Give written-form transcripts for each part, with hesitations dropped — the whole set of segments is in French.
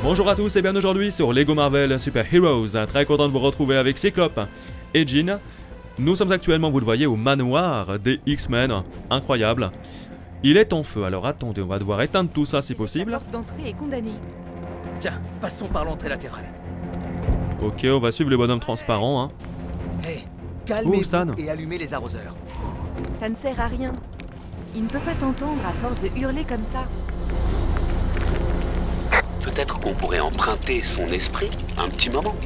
Bonjour à tous et bien aujourd'hui sur Lego Marvel Super Heroes, très content de vous retrouver avec Cyclope et Jean. Nous sommes actuellement, vous le voyez, au manoir des X-Men, incroyable. Il est en feu, alors attendez, on va devoir éteindre tout ça si possible. La porte d'entrée est condamnée. Tiens, passons par l'entrée latérale. Ok, on va suivre le bonhomme transparent. Hein. Hé, Oh, Stan. calmez-vous et allumez les arroseurs. Ça ne sert à rien. Il ne peut pas t'entendre à force de hurler comme ça. Peut-être qu'on pourrait emprunter son esprit un petit moment.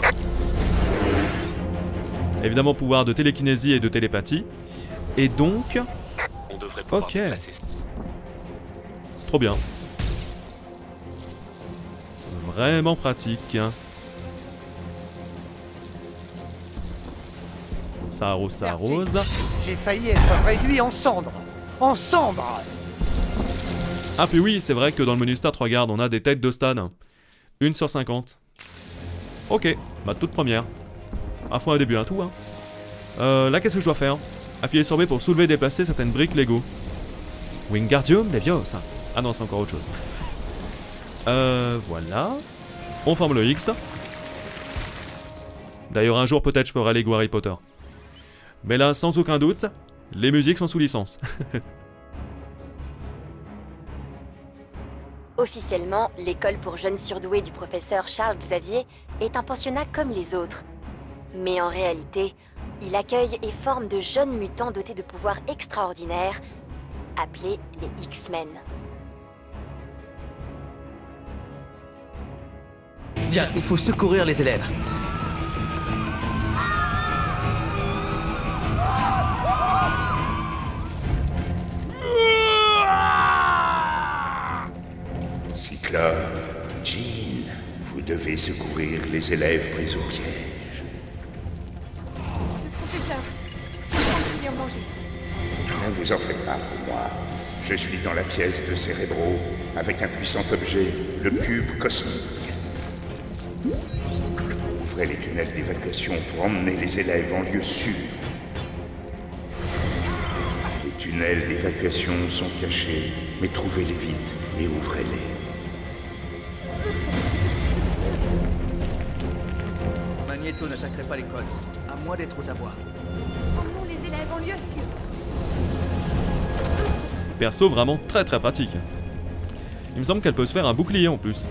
Évidemment, pouvoir de télékinésie et de télépathie. Et donc... On devrait pouvoir Ok. déplacer. Trop bien. Vraiment pratique. Ça arrose, ça Merci. arrose. J'ai failli être réduit en cendres. En cendres! Ah puis oui, c'est vrai que dans le menu Start, regarde, on a des têtes de Stan. 1 sur 50. Ok, ma toute première. À fond un début, un tout, hein. Là, qu'est-ce que je dois faire? Appuyer sur B pour soulever et déplacer certaines briques Lego. Wingardium Leviosa. Ah non, c'est encore autre chose. Voilà. On forme le X. D'ailleurs, un jour, peut-être, je ferai Lego Harry Potter. Mais là, sans aucun doute, les musiques sont sous licence. Officiellement, l'école pour jeunes surdoués du professeur Charles Xavier est un pensionnat comme les autres. Mais en réalité, il accueille et forme de jeunes mutants dotés de pouvoirs extraordinaires, appelés les X-Men. Bien, il faut secourir les élèves. Cyclope, Jean, vous devez secourir les élèves pris au piège. Professeur, viens manger. Ne vous en faites pas pour moi. Je suis dans la pièce de Cérébro avec un puissant objet, le cube cosmique. Ouvrez les tunnels d'évacuation pour emmener les élèves en lieu sûr. Les tunnels d'évacuation sont cachés, mais trouvez-les vite et ouvrez-les. Magneto n'attaquerait pas l'école, à moins d'être aux abois. Emmenons les élèves en lieu sûr. Perso vraiment très très pratique. Il me semble qu'elle peut se faire un bouclier en plus.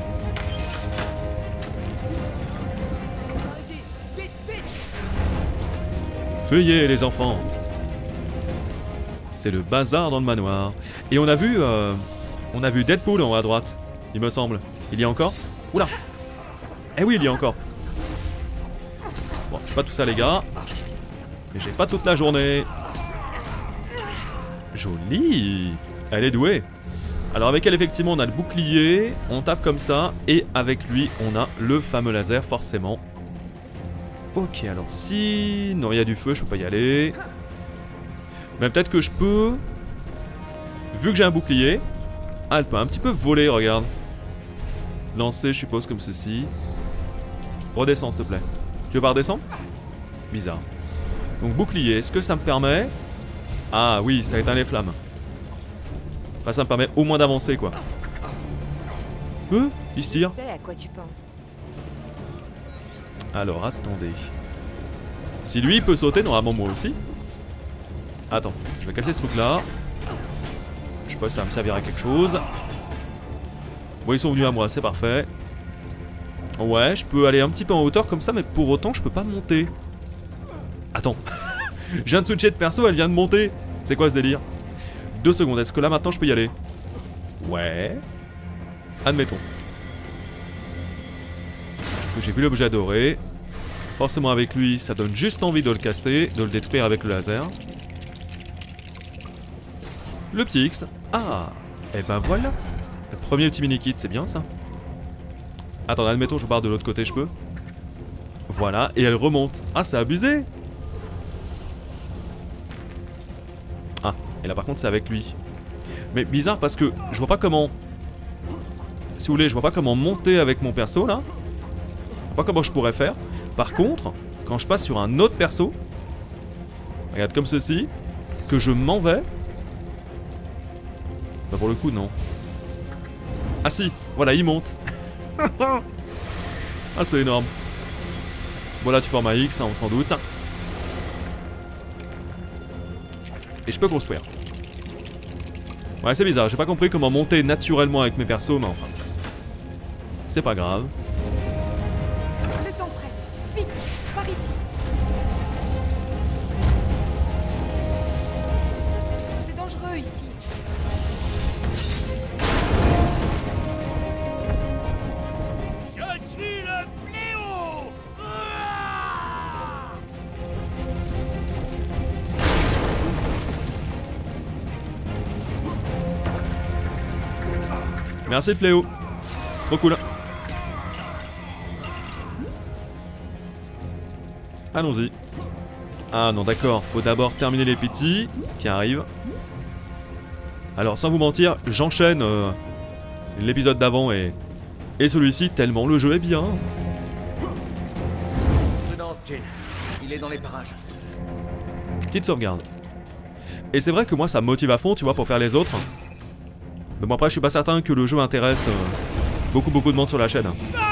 Allez-y, vite, vite! Feuillez les enfants. C'est le bazar dans le manoir. Et on a vu Deadpool en haut à droite, il me semble. Il y a encore? Oula. Eh oui, il y a encore. Bon, c'est pas tout ça les gars. Mais j'ai pas toute la journée. Jolie. Elle est douée. Alors avec elle effectivement on a le bouclier, on tape comme ça, et avec lui on a le fameux laser forcément. Ok, alors si... Non, il y a du feu, je peux pas y aller. Mais peut-être que je peux... Vu que j'ai un bouclier... Ah, elle peut un petit peu voler, regarde. Lancer, je suppose, comme ceci. Redescends, s'il te plaît. Tu veux pas redescendre? Bizarre. Donc bouclier, est-ce que ça me permet... Ah oui, ça éteint les flammes. Enfin, ça me permet au moins d'avancer, quoi. Il se tire. Je sais à quoi tu penses. Alors, attendez. Si lui, il peut sauter, normalement moi aussi. Attends, je vais casser ce truc-là. Je sais pas si ça va me servir à quelque chose. Bon, ils sont venus à moi, c'est parfait. Ouais, je peux aller un petit peu en hauteur comme ça, mais pour autant, je peux pas monter. Attends. Je viens de switcher de perso, elle vient de monter. C'est quoi ce délire? 2 secondes, est-ce que là, maintenant, je peux y aller? Ouais. Admettons. J'ai vu l'objet doré. Forcément avec lui, ça donne juste envie de le casser, de le détruire avec le laser. Le petit X. Ah, et ben voilà. Le premier petit mini-kit, c'est bien ça. Attends, admettons, je pars de l'autre côté, je peux. Voilà, et elle remonte. Ah, c'est abusé. Ah, et là par contre, c'est avec lui. Mais bizarre parce que je vois pas comment... Si vous voulez, je vois pas comment monter avec mon perso, là. Je vois pas comment je pourrais faire. Par contre, quand je passe sur un autre perso, regarde comme ceci, que je m'en vais. Bah pour le coup, non. Ah si, voilà, il monte. Ah, c'est énorme. Bon, là, tu formes un X, hein, on s'en doute. Et je peux construire. Ouais, c'est bizarre, j'ai pas compris comment monter naturellement avec mes persos, mais enfin. C'est pas grave. Le temps presse. Vite, par ici. C'est dangereux ici. Je suis le fléau. Merci le fléau. Trop cool. Allons-y. Ah non, d'accord, faut d'abord terminer les petits qui arrivent. Alors, sans vous mentir, j'enchaîne l'épisode d'avant et celui-ci, tellement le jeu est bien. Prudence, Jin. Il est dans les parages. Petite sauvegarde. Et c'est vrai que moi, ça me motive à fond, tu vois, pour faire les autres. Mais bon, après, je suis pas certain que le jeu intéresse beaucoup de monde sur la chaîne.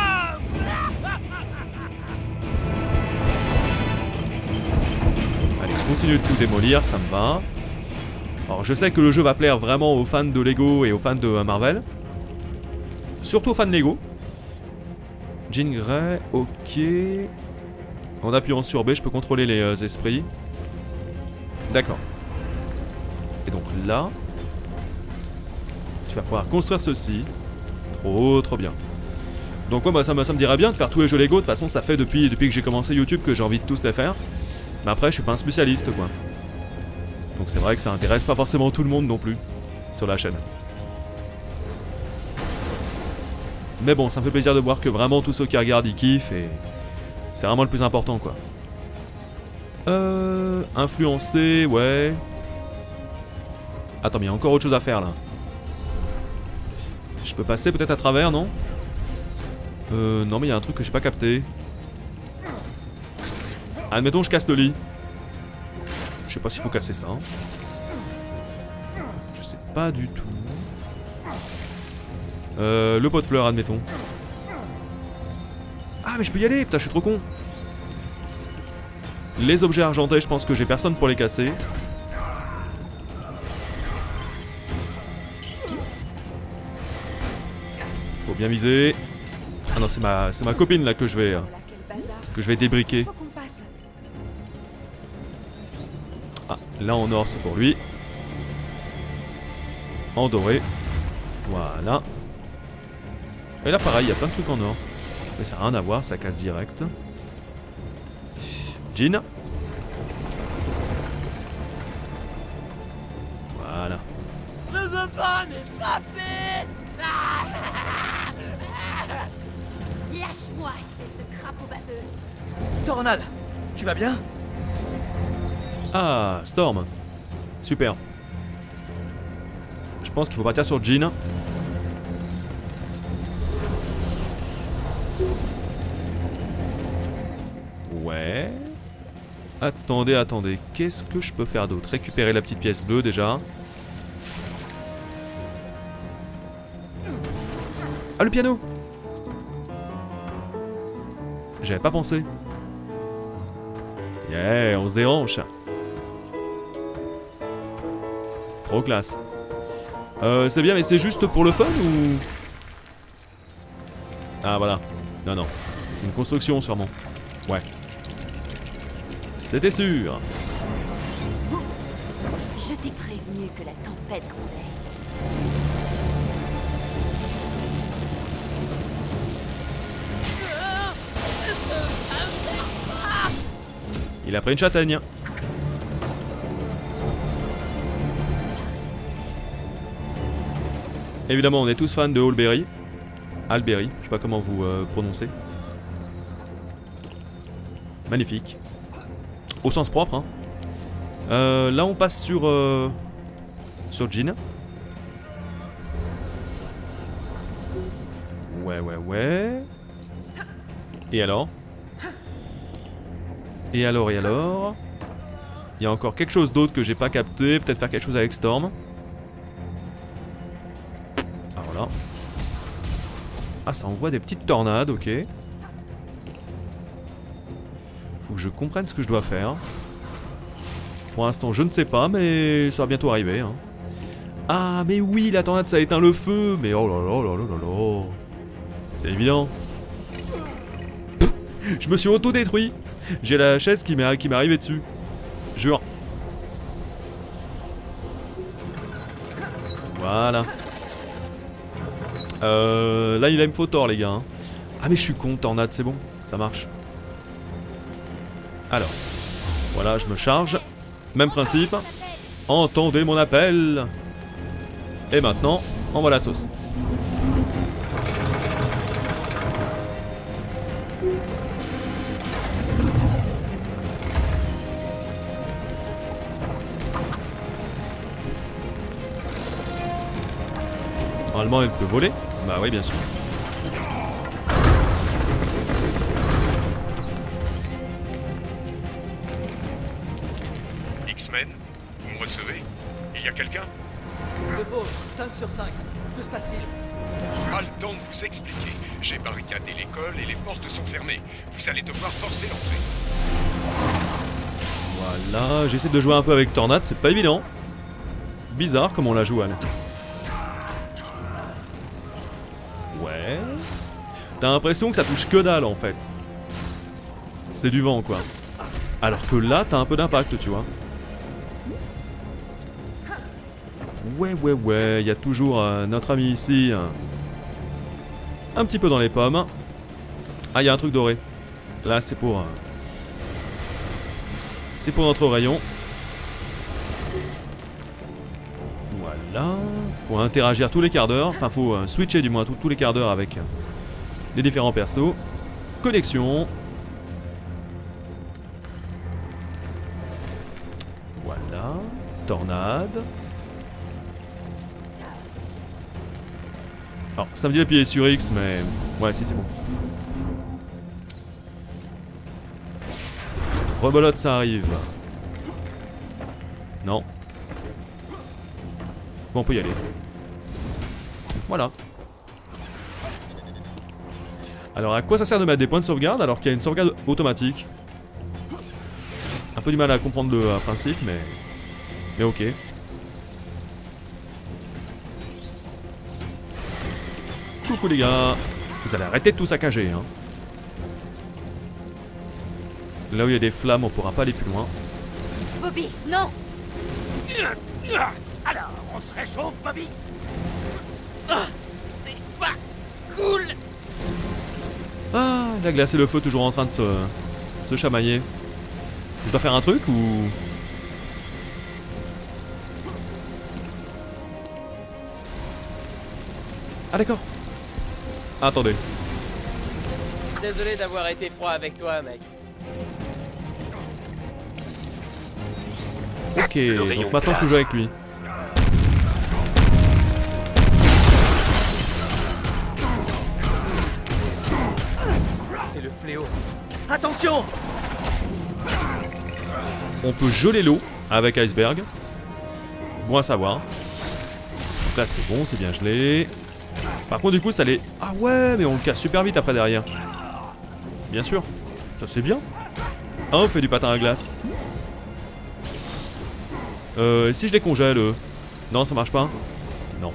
Allez, continue de tout démolir, ça me va. Alors, je sais que le jeu va plaire vraiment aux fans de Lego et aux fans de Marvel. Surtout aux fans de Lego. Jean Grey, ok. En appuyant sur B, je peux contrôler les esprits. D'accord. Et donc là... tu vas pouvoir construire ceci. Trop bien. Donc ouais, bah, ça me dirait bien de faire tous les jeux Lego. De toute façon, ça fait depuis que j'ai commencé YouTube que j'ai envie de tous les faire. Mais après, je suis pas un spécialiste, quoi. Donc c'est vrai que ça intéresse pas forcément tout le monde non plus sur la chaîne. Mais bon, ça me fait plaisir de voir que vraiment tous ceux qui regardent, ils kiffent et c'est vraiment le plus important, quoi. Influencer, ouais. Attends, mais il y a encore autre chose à faire là. Je peux passer peut-être à travers, non? Non, mais il y a un truc que j'ai pas capté. Admettons, je casse le lit. Je sais pas s'il faut casser ça. Hein. Je sais pas du tout. Le pot de fleurs, admettons. Ah, mais je peux y aller, putain, je suis trop con. Les objets argentés, je pense que j'ai personne pour les casser. Faut bien viser. Ah non, c'est ma copine là que je vais débriquer. Ah, là en or c'est pour lui. En doré. Voilà. Et là pareil, il y a plein de trucs en or. Mais ça n'a rien à voir, ça casse direct. Jean. Voilà. Je veux pas m'échapper. Lâche-moi, espèce de crapaud batteux. Tornade, tu vas bien? Ah, Storm. Super. Je pense qu'il faut partir sur Jean. Ouais. Attendez. Qu'est-ce que je peux faire d'autre? Récupérer la petite pièce bleue déjà. Ah, le piano! J'avais pas pensé. Yeah, on se dérange. Trop classe. C'est bien, mais c'est juste pour le fun ou... Ah, voilà. Non. C'est une construction sûrement. Ouais. C'était sûr. Je t'ai prévenu que la tempête grondait. Il a pris une châtaigne. Évidemment, on est tous fans de Holberry. Alberry, je sais pas comment vous prononcez. Magnifique. Au sens propre, hein. Là, on passe sur Jean. Ouais. Et alors? Et alors? Il y a encore quelque chose d'autre que j'ai pas capté. Peut-être faire quelque chose avec Storm. Ah voilà. Ah, ça envoie des petites tornades, ok. Faut que je comprenne ce que je dois faire. Pour l'instant, je ne sais pas, mais ça va bientôt arriver. Hein. Ah, mais oui, la tornade, ça a éteint le feu. Mais oh là là là là là là. C'est évident. Pff, je me suis auto-détruit. J'ai la chaise qui m'est arrivée dessus. Jure. Voilà. Là, il me faut tort, les gars. Hein. Ah, mais je suis con, tornade, c'est bon. Ça marche. Alors. Voilà, je me charge. Même principe. Entendez mon appel. Et maintenant, envoie la sauce. Normalement, elle peut voler. Bah oui, bien sûr. X-Men, vous me recevez? Il y a quelqu'un? De faux, 5 sur 5. Que se passe-t-il? Pas le temps de vous expliquer. J'ai barricadé l'école et les portes sont fermées. Vous allez devoir forcer l'entrée. Voilà, j'essaie de jouer un peu avec Tornade, c'est pas évident. Bizarre comme on la joue, elle. Ouais. T'as l'impression que ça touche que dalle en fait. C'est du vent quoi. Alors que là, t'as un peu d'impact, tu vois. Ouais, il y a toujours notre ami ici. Un petit peu dans les pommes. Ah, il y a un truc doré. Là, c'est pour... c'est pour notre rayon. Voilà. Faut interagir tous les quarts d'heure. Enfin, faut switcher du moins tous les quarts d'heure avec les différents persos. Connexion. Voilà. Tornade. Alors, ça me dit d'appuyer sur X, mais... ouais, si, c'est bon. Rebolote, ça arrive. Non. Bon, on peut y aller. Voilà. Alors, à quoi ça sert de mettre des points de sauvegarde alors qu'il y a une sauvegarde automatique? Un peu du mal à comprendre le principe, mais ok. Coucou les gars. Vous allez arrêter de tout saccager, hein. Là où il y a des flammes, on pourra pas aller plus loin. Bobby, non! Alors, on se réchauffe, Bobby? C'est pas cool! Ah, la glace et le feu toujours en train de se chamailler. Je dois faire un truc ou... ah d'accord. Ah, attendez. Désolé d'avoir été froid avec toi, mec. Ok, donc maintenant je peux jouer avec lui. C'est le fléau. Attention! On peut geler l'eau avec Iceberg. Bon à savoir. Donc là c'est bon, c'est bien gelé. Par contre du coup ça les... ah ouais, mais on le casse super vite après derrière. Bien sûr. Ça c'est bien. Ah, on fait du patin à glace. Et si je les congèle, non, ça marche pas. Non.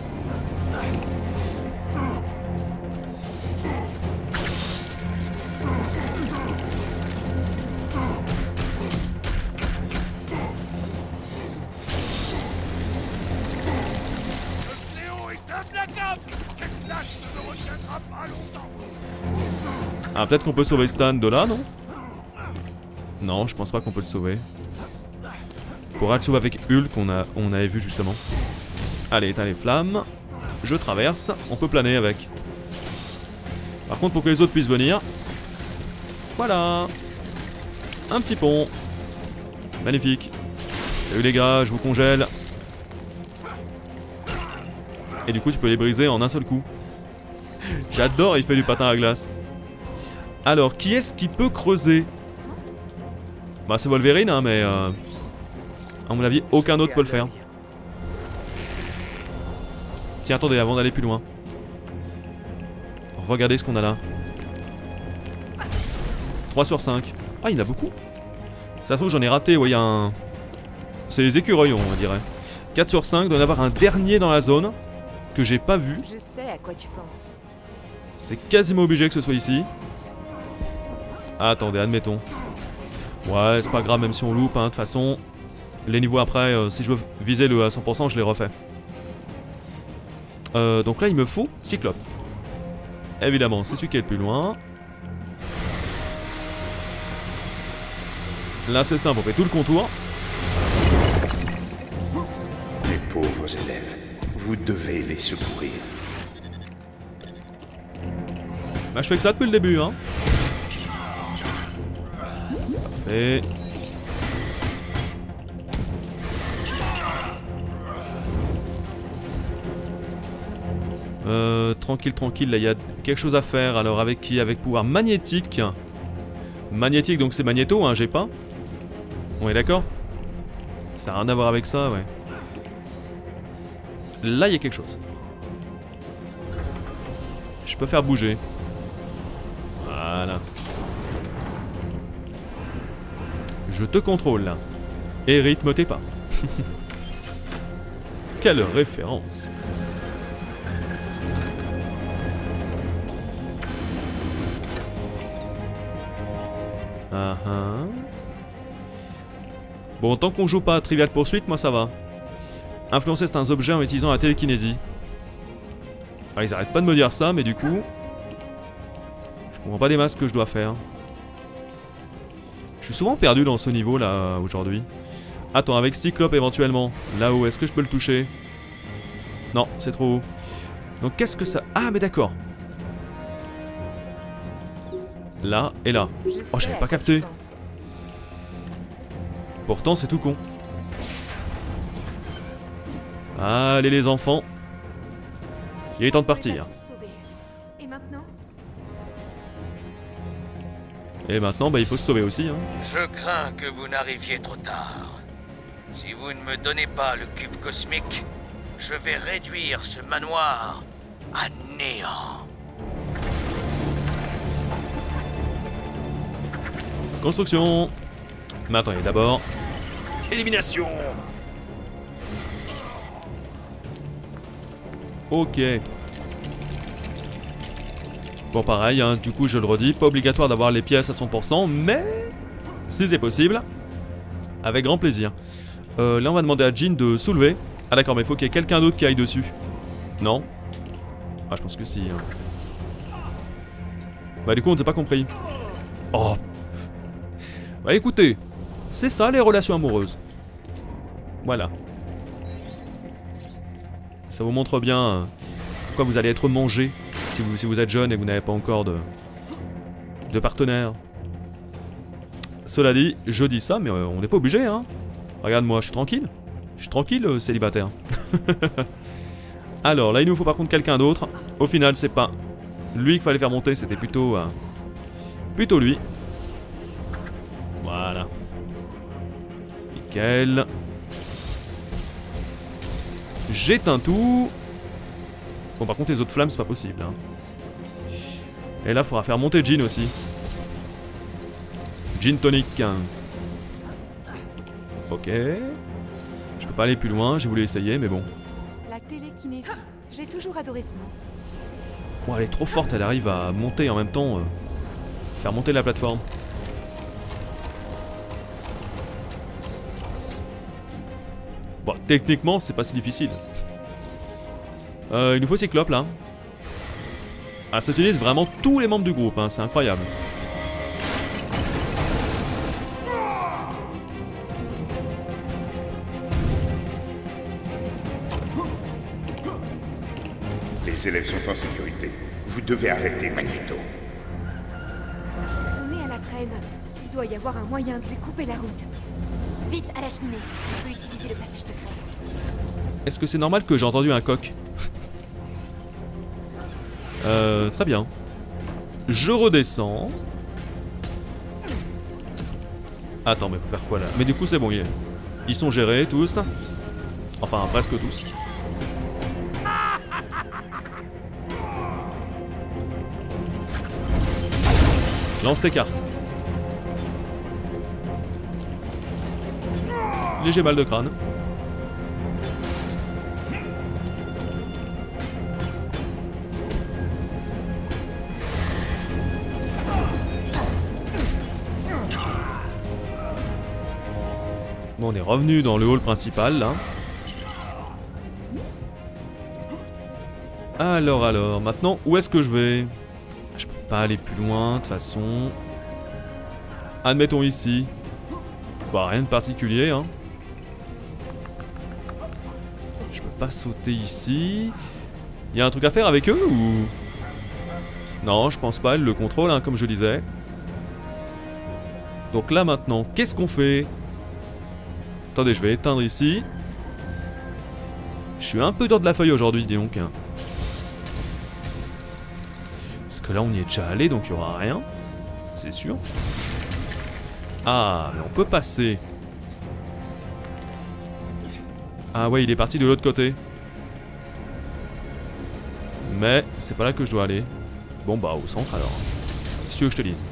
Ah, peut-être qu'on peut sauver Stan de là, non? Non, je pense pas qu'on peut le sauver. On pourra le sauver avec Hulk on avait vu justement. Allez, éteins les flammes. Je traverse, on peut planer avec. Par contre, pour que les autres puissent venir. Voilà. Un petit pont. Magnifique. Salut les gars, je vous congèle. Et du coup, tu peux les briser en un seul coup. J'adore, il fait du patin à glace. Alors, qui est-ce qui peut creuser? Bah, c'est Wolverine, hein, mais... à mon avis, aucun autre peut le faire. Tiens, attendez, avant d'aller plus loin. Regardez ce qu'on a là. 3 sur 5. Ah, il y en a beaucoup. Ça se trouve, j'en ai raté. Ouais, il y a un... C'est les écureuils, on dirait. 4 sur 5. Il doit y en avoir un dernier dans la zone que j'ai pas vu. Je sais à quoi tu penses. C'est quasiment obligé que ce soit ici. Ah, attendez, admettons. Ouais, c'est pas grave, même si on loupe, hein. De toute façon, les niveaux après, si je veux viser le à 100%, je les refais. Donc là, il me faut Cyclope. Évidemment, c'est celui qui est le plus loin. Là, c'est simple, on fait tout le contour. Les pauvres élèves, vous devez les secourir. Bah, je fais que ça depuis le début, hein. Parfait. Tranquille, tranquille, là il y a quelque chose à faire. Alors avec qui? Avec pouvoir magnétique. Magnétique, donc c'est magnéto, hein, j'ai pas. On est d'accord? Ça n'a rien à voir avec ça, ouais. Là il y a quelque chose. Je peux faire bouger. Voilà. Je te contrôle là. Et rythme tes pas. Quelle référence. Bon, tant qu'on joue pas à Trivial Pursuit, moi ça va. Influencer certains objets en utilisant la télékinésie. Ah, ils arrêtent pas de me dire ça, mais du coup... Je comprends pas des masses que je dois faire. Je suis souvent perdu dans ce niveau là, aujourd'hui. Attends, avec Cyclope éventuellement. Là-haut, est-ce que je peux le toucher? Non, c'est trop haut. Donc qu'est-ce que ça... Ah, mais d'accord. Là et là. Oh, j'avais pas capté. Pourtant, c'est tout con. Allez les enfants. Il est temps de partir. Et maintenant? Et maintenant, bah, il faut se sauver aussi. Hein. Je crains que vous n'arriviez trop tard. Si vous ne me donnez pas le cube cosmique, je vais réduire ce manoir à néant. Construction. Mais attendez, d'abord... Élimination. Ok. Bon, pareil, hein, du coup, je le redis, pas obligatoire d'avoir les pièces à 100%, mais... Si c'est possible, avec grand plaisir. Là, on va demander à Jean de soulever. Ah d'accord, mais il faut qu'il y ait quelqu'un d'autre qui aille dessus. Non? Ah, je pense que si. Hein. Bah du coup, on ne s'est pas compris. Oh. Bah écoutez, c'est ça les relations amoureuses. Voilà. Ça vous montre bien pourquoi vous allez être mangé si vous êtes jeune et vous n'avez pas encore de partenaire. Cela dit, je dis ça, mais on n'est pas obligé, hein. Regarde-moi, je suis tranquille. Je suis tranquille, célibataire. Alors, là, il nous faut par contre quelqu'un d'autre. Au final, c'est pas lui qu'il fallait faire monter, c'était plutôt lui. Voilà. Nickel. J'éteins tout. Bon, par contre, les autres flammes, c'est pas possible. Hein. Et là, il faudra faire monter Jean aussi. Gin tonic. Ok. Je peux pas aller plus loin, j'ai voulu essayer, mais bon. La télékinésie. J'ai toujours adoré ce mot. Bon, elle est trop forte, elle arrive à monter en même temps. Faire monter la plateforme. Bon, techniquement, c'est pas si difficile. Il nous faut Cyclope, là. Ah, ça utilise vraiment tous les membres du groupe, hein, c'est incroyable. Les élèves sont en sécurité. Vous devez arrêter Magneto. On est à la traîne. Il doit y avoir un moyen de lui couper la route. Vite, à la cheminée. Je peux utiliser le passage secret. Est-ce que c'est normal que j'ai entendu un coq? Très bien. Je redescends. Attends, mais faut faire quoi là? Mais du coup c'est bon, ils sont gérés tous. Enfin, presque tous. Lance tes cartes. Léger mal de crâne. Bon, on est revenu dans le hall principal là. Alors, maintenant, où est-ce que je vais? Je peux pas aller plus loin, de toute façon. Admettons ici. Bah, rien de particulier, hein. Je peux pas sauter ici. Il y a un truc à faire avec eux ou... Non, je pense pas, elle le contrôle, hein, comme je disais. Donc là, maintenant, qu'est-ce qu'on fait? Attendez, je vais éteindre ici. Je suis un peu dur de la feuille aujourd'hui, dis donc. Parce que là, on y est déjà allé, donc il n'y aura rien. C'est sûr. Ah, mais on peut passer. Ah ouais, il est parti de l'autre côté. Mais c'est pas là que je dois aller. Bon bah, au centre alors. Si tu veux que je te dise.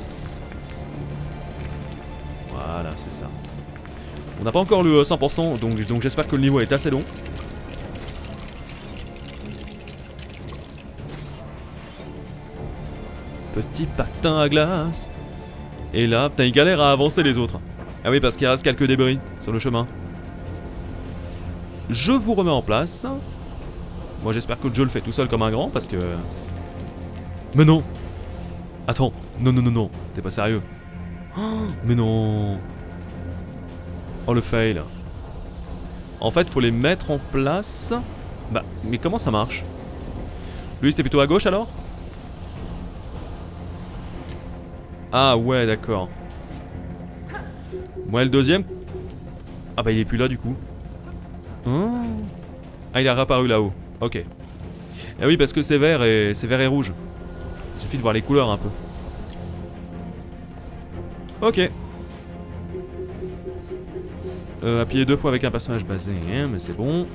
Voilà, c'est ça. On n'a pas encore le 100%, donc j'espère que le niveau est assez long. Petit patin à glace. Et là, putain, il galère à avancer les autres. Ah oui, parce qu'il reste quelques débris sur le chemin. Je vous remets en place. Moi, j'espère que le jeu le fait tout seul comme un grand, parce que... Mais non! Attends, non, t'es pas sérieux. Oh, mais non! Oh, le fail. En fait, faut les mettre en place. Bah, mais comment ça marche? Lui, c'était plutôt à gauche, alors? Ah ouais, d'accord. Moi, le deuxième... Ah bah, il est plus là, du coup. Ah, il a réapparu là-haut. Ok. Ah oui, parce que c'est vert et rouge. Il suffit de voir les couleurs un peu. Ok. Appuyer 2 fois avec un personnage basé, hein, mais c'est bon.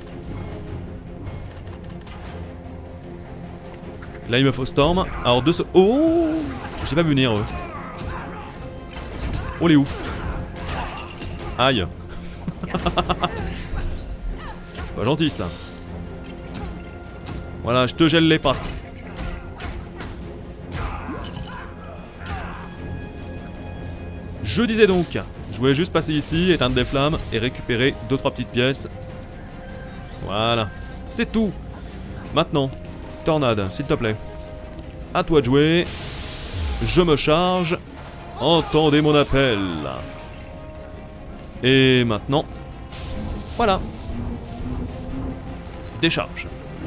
Là, il me faut Storm. Alors, Oh! J'ai pas vu venir, eux. Oh, les ouf. Aïe. Pas gentil, ça. Voilà, je te gèle les pattes. Je disais donc, je voulais juste passer ici, éteindre des flammes et récupérer 2-3 petites pièces. Voilà, c'est tout. Maintenant, Tornade, s'il te plaît. À toi de jouer. Je me charge. Entendez mon appel. Et maintenant, voilà. Décharge.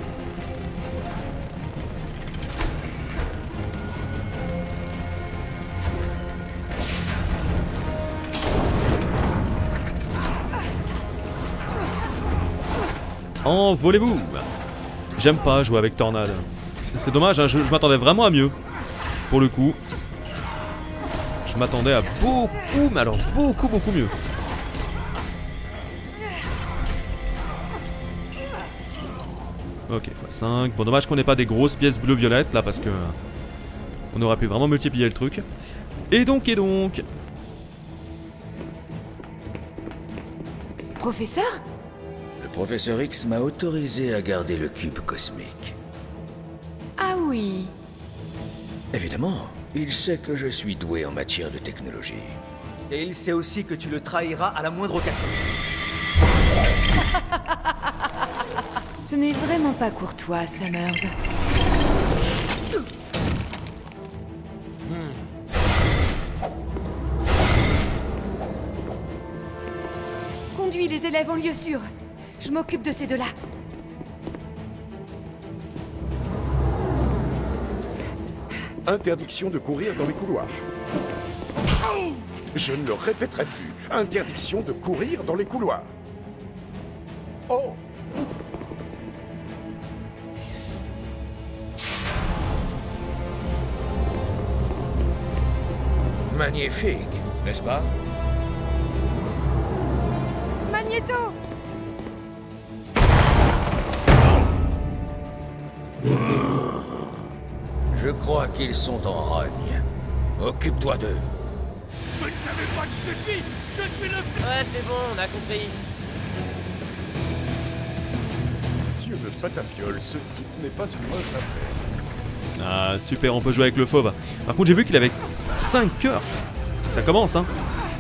Envolez-vous. J'aime pas jouer avec Tornade. C'est dommage, hein, je m'attendais vraiment à mieux. Pour le coup. Je m'attendais à beaucoup, mais alors beaucoup mieux. Ok, x5. Bon, dommage qu'on n'ait pas des grosses pièces bleu-violettes là, parce que... on aurait pu vraiment multiplier le truc. Et donc... Professeur ? Le professeur X m'a autorisé à garder le cube cosmique. Ah oui. Évidemment, il sait que je suis doué en matière de technologie. Et il sait aussi que tu le trahiras à la moindre occasion. Ce n'est vraiment pas courtois, Summers. Conduis les élèves en lieu sûr. Je m'occupe de ces deux-là. Interdiction de courir dans les couloirs. Je ne le répéterai plus. Interdiction de courir dans les couloirs. Oh! Magnifique, n'est-ce pas? Magnéto! Je crois qu'ils sont en rogne. Occupe-toi d'eux. Vous ne savez pas qui je suis. Je suis le... Ouais, c'est bon, on a compris. Dieu de Patapiole, ce type n'est pas une mince affaire. Ah, super, on peut jouer avec le fauve. Par contre, j'ai vu qu'il avait 5 cœurs. Ça commence, hein.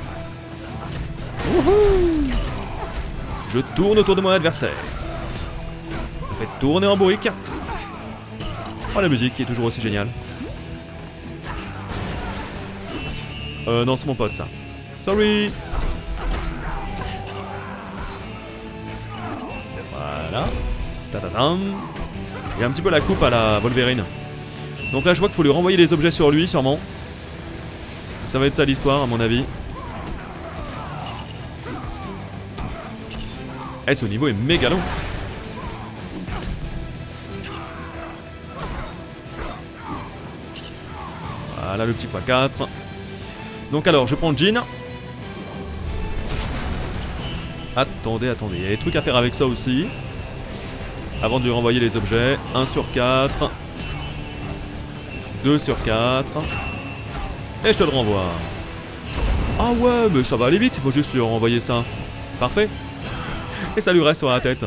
Wouhou! Je tourne autour de mon adversaire. Je fais tourner en bourrique. Oh, la musique qui est toujours aussi géniale. Non, c'est mon pote, ça. Sorry. Voilà. Ta-ta-tam. Il y a un petit peu la coupe à la Wolverine. Donc là, je vois qu'il faut lui renvoyer les objets sur lui, sûrement. Ça va être ça l'histoire, à mon avis. Eh, ce niveau est méga long. Voilà, le petit x4. Donc alors, je prends Jean. Attendez, attendez. Il y a des trucs à faire avec ça aussi. Avant de lui renvoyer les objets. 1 sur 4. 2 sur 4. Et je te le renvoie. Ah ouais, mais ça va aller vite. Il faut juste lui renvoyer ça. Parfait. Et ça lui reste sur la tête.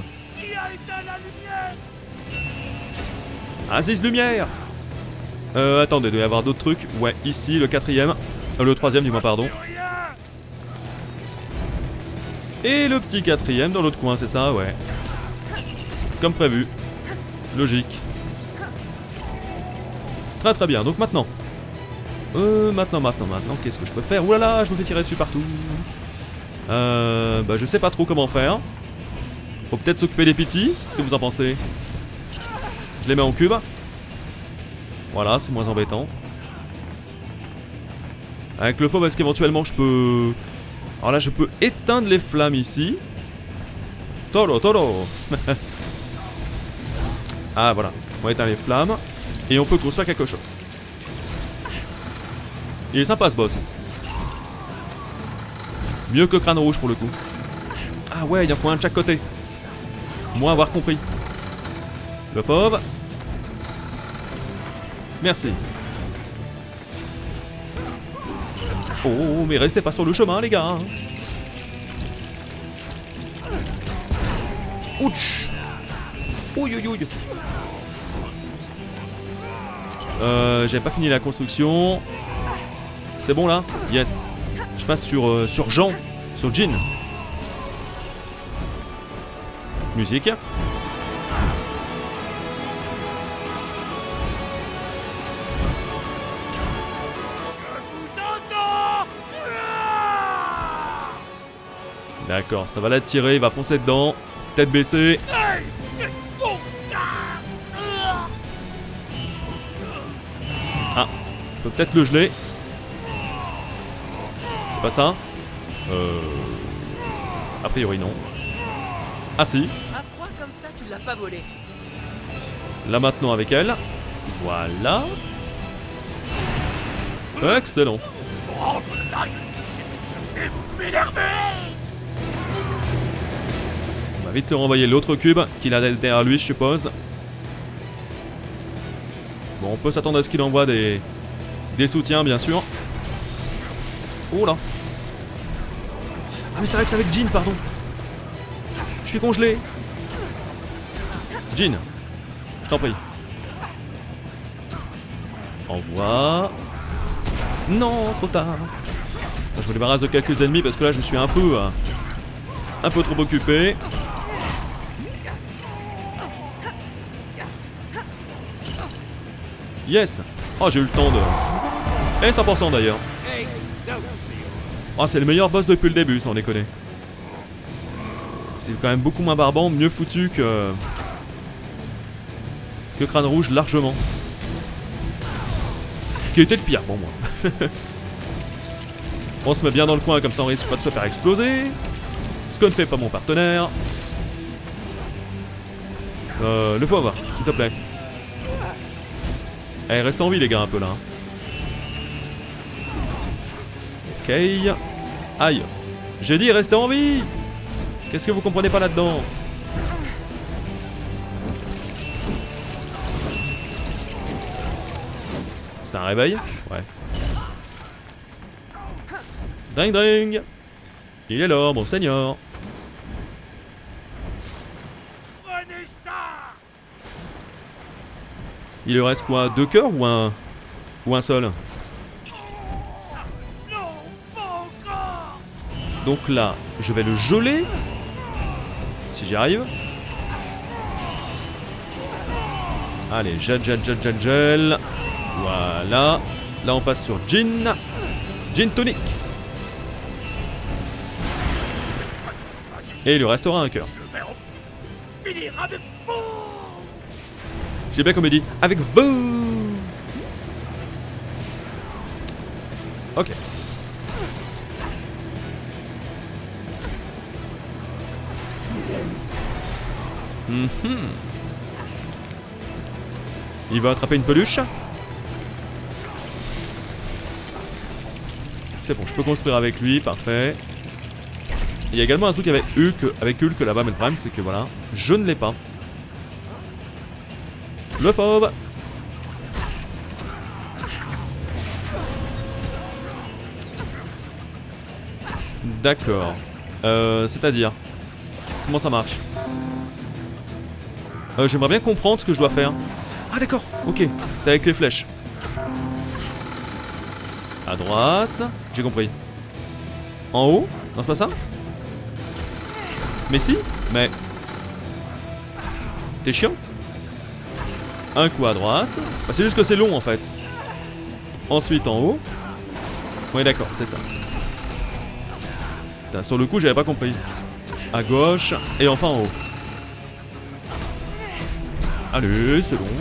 Aziz Lumière. Attendez, il doit y avoir d'autres trucs. Ouais, ici, le 4ème. Le 3ème, du moins, pardon. Et le petit 4ème dans l'autre coin, c'est ça, ouais. Comme prévu. Logique. Très très bien, donc maintenant. Maintenant, qu'est-ce que je peux faire? Oulala, je me fais tirer dessus partout. Bah, je sais pas trop comment faire. Faut peut-être s'occuper des petits. Qu'est-ce que vous en pensez? Je les mets en cube. Voilà, c'est moins embêtant. Avec le fauve, est-ce qu'éventuellement je peux... Alors là, je peux éteindre les flammes ici. Toro, toro. Ah, voilà. On éteint les flammes. Et on peut construire quelque chose. Il est sympa ce boss. Mieux que Crâne Rouge pour le coup. Ah ouais, il en faut un de chaque côté. Moi avoir compris. Le fauve. Merci. Oh, mais restez pas sur le chemin, les gars. Ouch. Ouille, ouille, ouille. J'ai pas fini la construction. C'est bon là? Yes. Je passe sur Jean. Sur Jean. Musique. D'accord, ça va l'attirer, il va foncer dedans. Tête baissée. Ah, je peux peut-être le geler. C'est pas ça? A priori non. Ah si. À froid comme ça, tu l'as pas volé. Là maintenant avec elle. Voilà. Excellent. On va vite le renvoyer l'autre cube qu'il a derrière lui, je suppose. Bon, on peut s'attendre à ce qu'il envoie des soutiens, bien sûr. Oh là. Ah mais c'est vrai que c'est avec Jean, pardon. Je suis congelé. Jean, je t'en prie. Envoie. Non, trop tard. Je me débarrasse de quelques ennemis parce que là je suis un peu trop occupé. Yes. Oh, j'ai eu le temps de... Et 100% d'ailleurs. Oh, c'est le meilleur boss depuis le début, sans déconner. C'est quand même beaucoup moins barbant, mieux foutu que Crâne Rouge, largement. Qui était le pire pour moi. On se met bien dans le coin, comme ça on risque pas de se faire exploser. Ce que ne fait pas mon partenaire. Le fauve, s'il te plaît. Eh, reste en vie les gars un peu là. Ok. Aïe. J'ai dit restez en vie. Qu'est-ce que vous comprenez pas là-dedans? C'est un réveil? Ouais. Dring dring. Il est là, mon seigneur. Prenez ça. Il lui reste quoi? 2 cœurs ou un seul? Non, pas encore. Donc là, je vais le geler. Si j'y arrive. Allez, gel. Voilà. Là, on passe sur Gin. Gin tonic. Et il lui restera un cœur. Je vais en finir avec vous. J'ai bien comme il dit. Avec vous. Ok. Il va attraper une peluche. C'est bon, je peux construire avec lui, parfait. Il y a également un truc avec Hulk là-bas, mais le problème c'est que voilà, je ne l'ai pas. Le fauve. D'accord. C'est-à-dire, comment ça marche? J'aimerais bien comprendre ce que je dois faire. Ah d'accord, ok, c'est avec les flèches. À droite, j'ai compris. En haut? Non, c'est pas ça? Mais si? Mais... T'es chiant? Un coup à droite. Bah, c'est juste que c'est long en fait. Ensuite en haut. Oui d'accord, c'est ça. Putain, sur le coup j'avais pas compris. À gauche et enfin en haut. Allez, c'est long.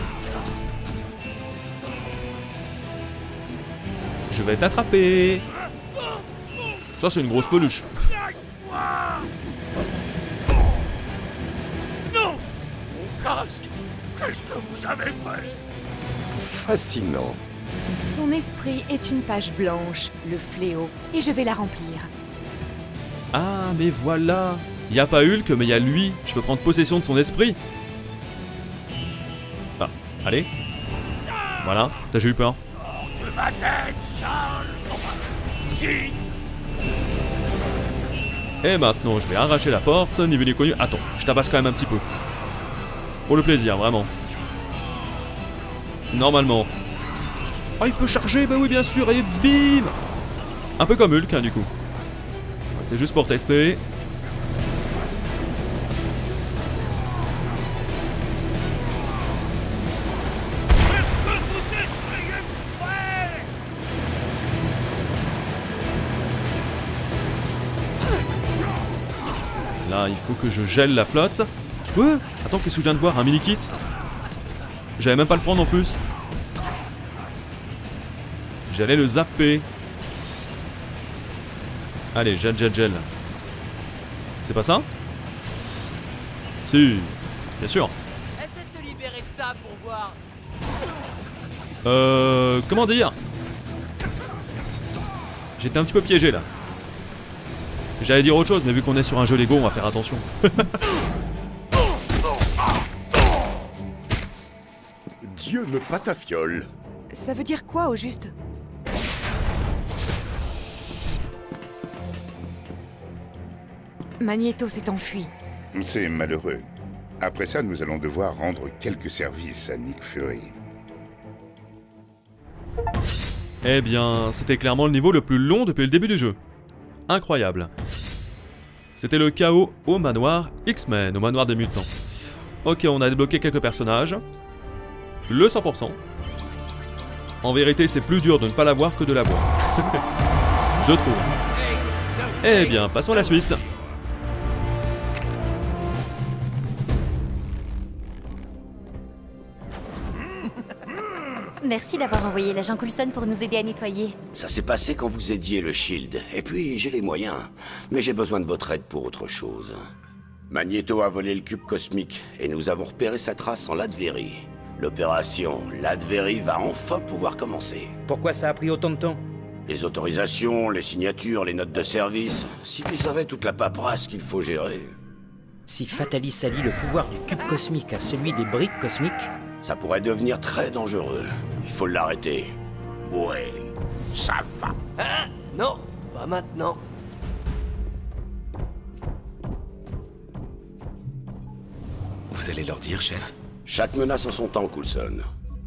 Je vais t'attraper. Ça c'est une grosse peluche. Non. Mon casque. Qu'est-ce que vous avez fait? Fascinant. Ton esprit est une page blanche, le fléau, et je vais la remplir. Ah mais voilà. Il n'y a pas Hulk mais il y a lui. Je peux prendre possession de son esprit. Ah, allez. Voilà, j'ai eu peur. De ma tête, Charles. Si. Et maintenant je vais arracher la porte, ni vu ni connu. Attends, je tabasse quand même un petit peu. Pour le plaisir, vraiment. Normalement. Oh, il peut charger, bah oui bien sûr, et bim. Un peu comme Hulk, hein, du coup. C'est juste pour tester. Là, il faut que je gèle la flotte. Ouais. Attends, qu'est-ce que je viens de voir? Un mini-kit? J'allais même pas le prendre en plus. J'allais le zapper. Allez, gel. C'est pas ça? Si, bien sûr. Essaie de te libérer de ça pour voir. Comment dire? J'étais un petit peu piégé là. J'allais dire autre chose, mais vu qu'on est sur un jeu Lego, on va faire attention. Dieu me patafiole. Ça veut dire quoi au juste? Magneto s'est enfui. C'est malheureux. Après ça, nous allons devoir rendre quelques services à Nick Fury. Eh bien, c'était clairement le niveau le plus long depuis le début du jeu. Incroyable. C'était le chaos au manoir X-Men, au manoir des mutants. Ok, on a débloqué quelques personnages. Le 100%. En vérité, c'est plus dur de ne pas l'avoir que de l'avoir. Je trouve. Eh bien, passons à la suite. Merci d'avoir envoyé l'agent Coulson pour nous aider à nettoyer. Ça s'est passé quand vous aidiez le Shield. Et puis, j'ai les moyens. Mais j'ai besoin de votre aide pour autre chose. Magneto a volé le cube cosmique, et nous avons repéré sa trace en Latverie. L'opération Latverie va enfin pouvoir commencer. Pourquoi ça a pris autant de temps? Les autorisations, les signatures, les notes de service... Si vous savez toute la paperasse qu'il faut gérer... Si Fatalis allie le pouvoir du cube cosmique à celui des briques cosmiques... Ça pourrait devenir très dangereux. Il faut l'arrêter. Ouais, ça va. Hein? Non. Pas maintenant. Vous allez leur dire, chef? Chaque menace en son temps, Coulson.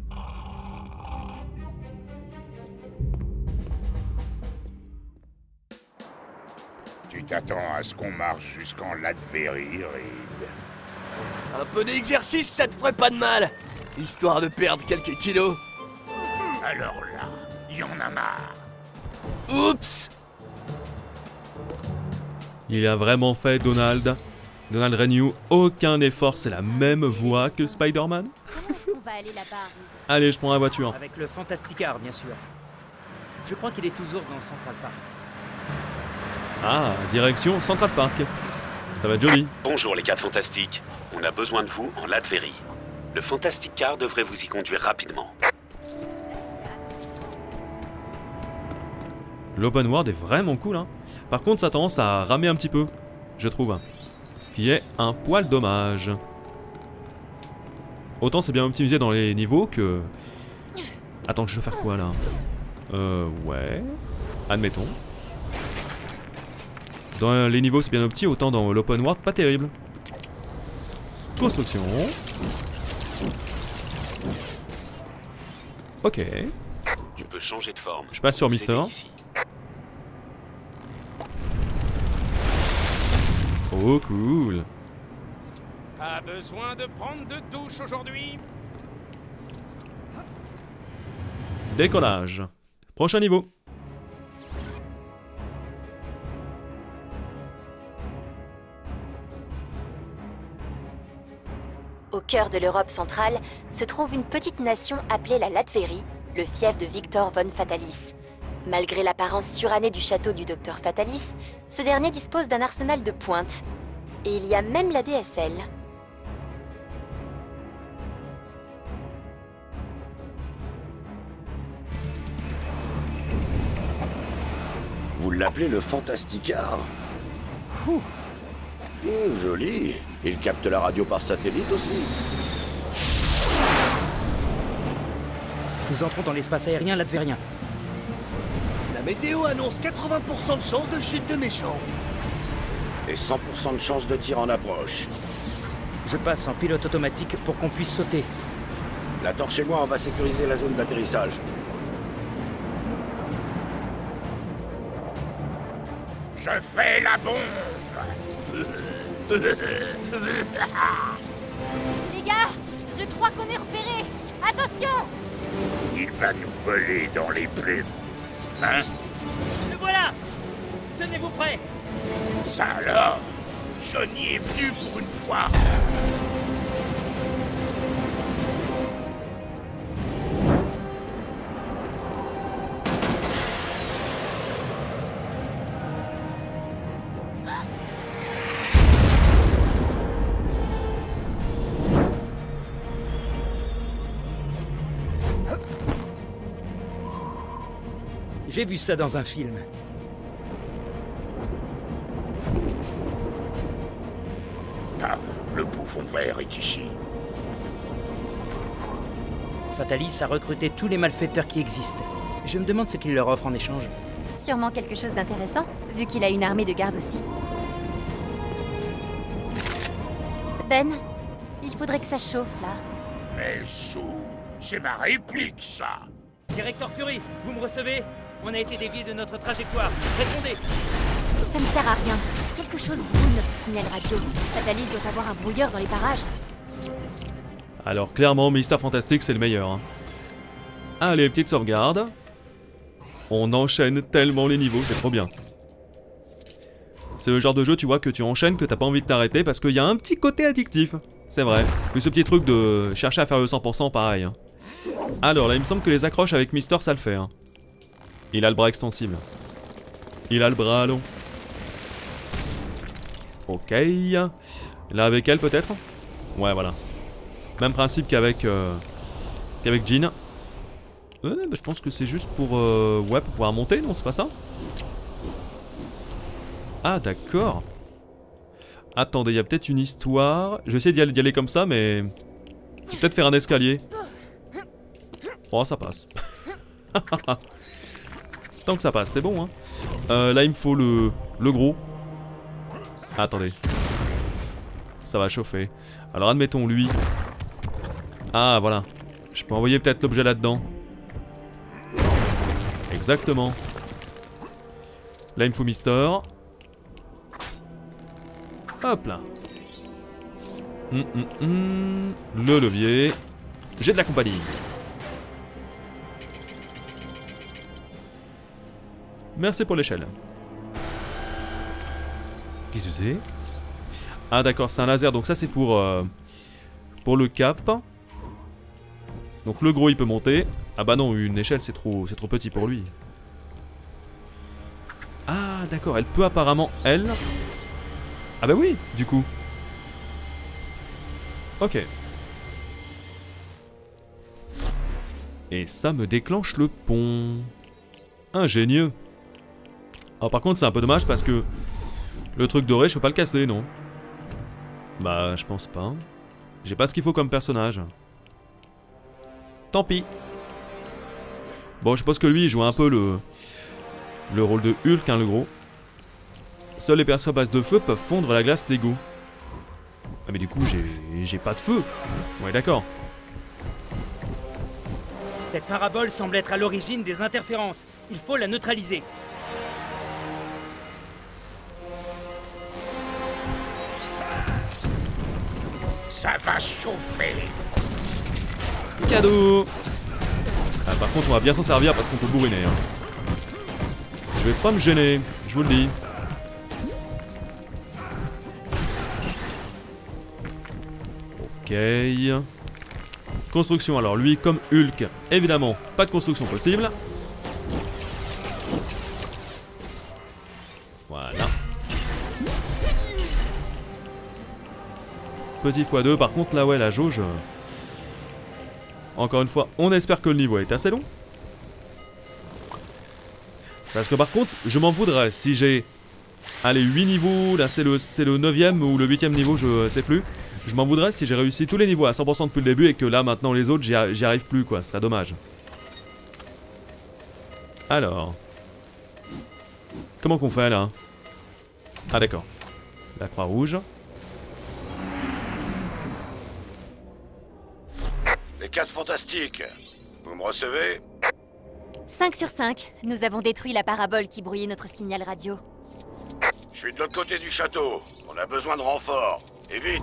Tu t'attends à ce qu'on marche jusqu'en Latverie, Reed? Un peu d'exercice, ça te ferait pas de mal, histoire de perdre quelques kilos. Alors là, y en a marre. Oups! Il a vraiment fait Donald Renew, aucun effort, c'est la même voix que Spider-Man. Comment est-ce qu'on va aller là-bas? Allez, je prends la voiture. Avec le Fantastic-Car, bien sûr. Je crois qu'il est toujours dans Central Park. Ah, direction Central Park. Ça va être joli. Bonjour les 4 fantastiques. On a besoin de vous en Latverie. Le Fantastic Car devrait vous y conduire rapidement. L'open world est vraiment cool, hein. Par contre, ça a tendance à ramer un petit peu, je trouve. Ce qui est un poil dommage. Autant c'est bien optimisé dans les niveaux que... Attends, je veux faire quoi, là? Ouais... Admettons. Dans les niveaux, c'est bien opti, autant dans l'open world, pas terrible. Construction. Ok. Tu peux changer de forme. Je passe sur Mister. Trop cool. Pas besoin de prendre de douche aujourd'hui. Décollage. Prochain niveau. Au cœur de l'Europe centrale se trouve une petite nation appelée la Latverie, le fief de Victor von Fatalis. Malgré l'apparence surannée du château du docteur Fatalis, ce dernier dispose d'un arsenal de pointe. Et il y a même la DSL. Vous l'appelez le Fantastic-Car? Joli. Il capte la radio par satellite aussi. Nous entrons dans l'espace aérien latvérien. La météo annonce 80% de chances de chute de méchants. Et 100% de chance de tir en approche. Je passe en pilote automatique pour qu'on puisse sauter. La torche et moi, on va sécuriser la zone d'atterrissage. Je fais la bombe. Les gars, je crois qu'on est repérés. Attention! Il va nous voler dans les plumes. Hein? Le voilà! Tenez-vous prêts! Ça alors? Johnny est venu pour une fois. J'ai vu ça dans un film. Ah, le bouffon vert est ici. Fatalis a recruté tous les malfaiteurs qui existent. Je me demande ce qu'il leur offre en échange. Sûrement quelque chose d'intéressant, vu qu'il a une armée de gardes aussi. Ben, il faudrait que ça chauffe, là. Mais Sue, c'est ma réplique, ça. Directeur Fury, vous me recevez? On a été dévié de notre trajectoire. Répondez! Ça ne sert à rien. Quelque chose brûle notre signal radio. Fatalis doit avoir un brouilleur dans les parages. Alors clairement, Mister Fantastic c'est le meilleur. Hein. Allez, petite sauvegarde. On enchaîne tellement les niveaux, c'est trop bien. C'est le genre de jeu, tu vois, que tu enchaînes, que t'as pas envie de t'arrêter parce qu'il y a un petit côté addictif. C'est vrai. Puis ce petit truc de chercher à faire le 100%, pareil. Hein. Alors là, il me semble que les accroches avec Mister, ça le fait. Hein. Il a le bras extensible. Il a le bras long. Ok. Là avec elle peut-être. Ouais voilà. Même principe qu'avec Jean. Bah, je pense que c'est juste pour ouais, pour pouvoir monter, non? C'est pas ça? Ah d'accord. Attendez, il y a peut-être une histoire. Je vais essayer d'y aller comme ça, mais... Faut peut-être faire un escalier. Oh, ça passe. Tant que ça passe, c'est bon, hein. Là il me faut le gros. Attendez. Ça va chauffer. Alors admettons lui. Ah voilà. Je peux envoyer peut-être l'objet là-dedans. Exactement. Là il me faut Mister. Hop là. Le levier. J'ai de la compagnie. Merci pour l'échelle. Qu'est-ce que c'est? Ah d'accord, c'est un laser, donc ça c'est pour le cap. Donc le gros il peut monter. Ah bah non, une échelle c'est trop petit pour lui. Ah d'accord, elle peut apparemment, elle... Ah bah oui, du coup. Ok. Et ça me déclenche le pont. Ingénieux. Alors par contre c'est un peu dommage parce que le truc doré je peux pas le casser, non? Bah je pense pas. J'ai pas ce qu'il faut comme personnage. Tant pis. Bon je pense que lui il joue un peu le rôle de Hulk, hein, le gros. Seuls les persos à base de feu peuvent fondre la glace Lego. Ah mais du coup j'ai pas de feu. Ouais d'accord. Cette parabole semble être à l'origine des interférences. Il faut la neutraliser. Ça va chauffer. Cadeau. Ah, par contre on va bien s'en servir parce qu'on peut bourriner. Hein. Je vais pas me gêner, je vous le dis. Ok. Construction, alors lui comme Hulk, évidemment, pas de construction possible. Voilà. Petit x2, par contre là ouais la jauge... Encore une fois, on espère que le niveau est assez long. Parce que par contre, je m'en voudrais si j'ai... Allez, 8 niveaux, là c'est le 9ème ou le 8ème niveau, je sais plus. Je m'en voudrais si j'ai réussi tous les niveaux à 100% depuis le début et que là maintenant les autres j'y arrive plus quoi, ce serait dommage. Alors... Comment qu'on fait là? Ah d'accord. La croix rouge. Les 4 fantastiques, vous me recevez? 5 sur 5, nous avons détruit la parabole qui brouillait notre signal radio. Je suis de l'autre côté du château. On a besoin de renforts. Et vite.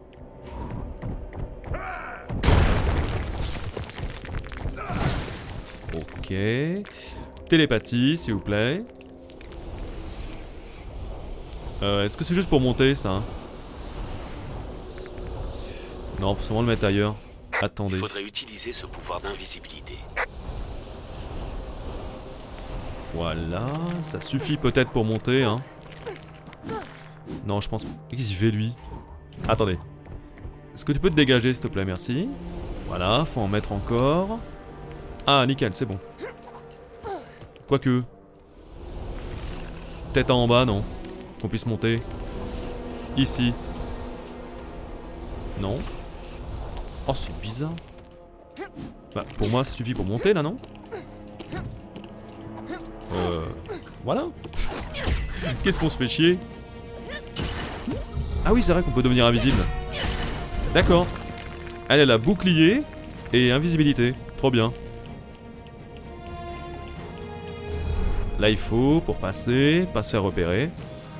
Ok. Télépathie, s'il vous plaît. Est-ce que c'est juste pour monter, ça? Non, faut seulement le mettre ailleurs. Attendez. Il faudrait utiliser ce pouvoir d'invisibilité. Voilà, ça suffit peut-être pour monter, hein. Non, je pense... Qu'est-ce qu'il fait, lui? Attendez. Est-ce que tu peux te dégager, s'il te plaît? Merci. Voilà, faut en mettre encore. Ah, nickel, c'est bon. Quoique... Peut-être en bas, non? Qu'on puisse monter. Ici. Non? Oh, c'est bizarre. Bah, pour moi, ça suffit pour monter, là, non? Voilà. Qu'est-ce qu'on se fait chier? Ah oui, c'est vrai qu'on peut devenir invisible. D'accord. Elle a bouclier et invisibilité. Trop bien. Là, il faut, pour passer, pas se faire repérer.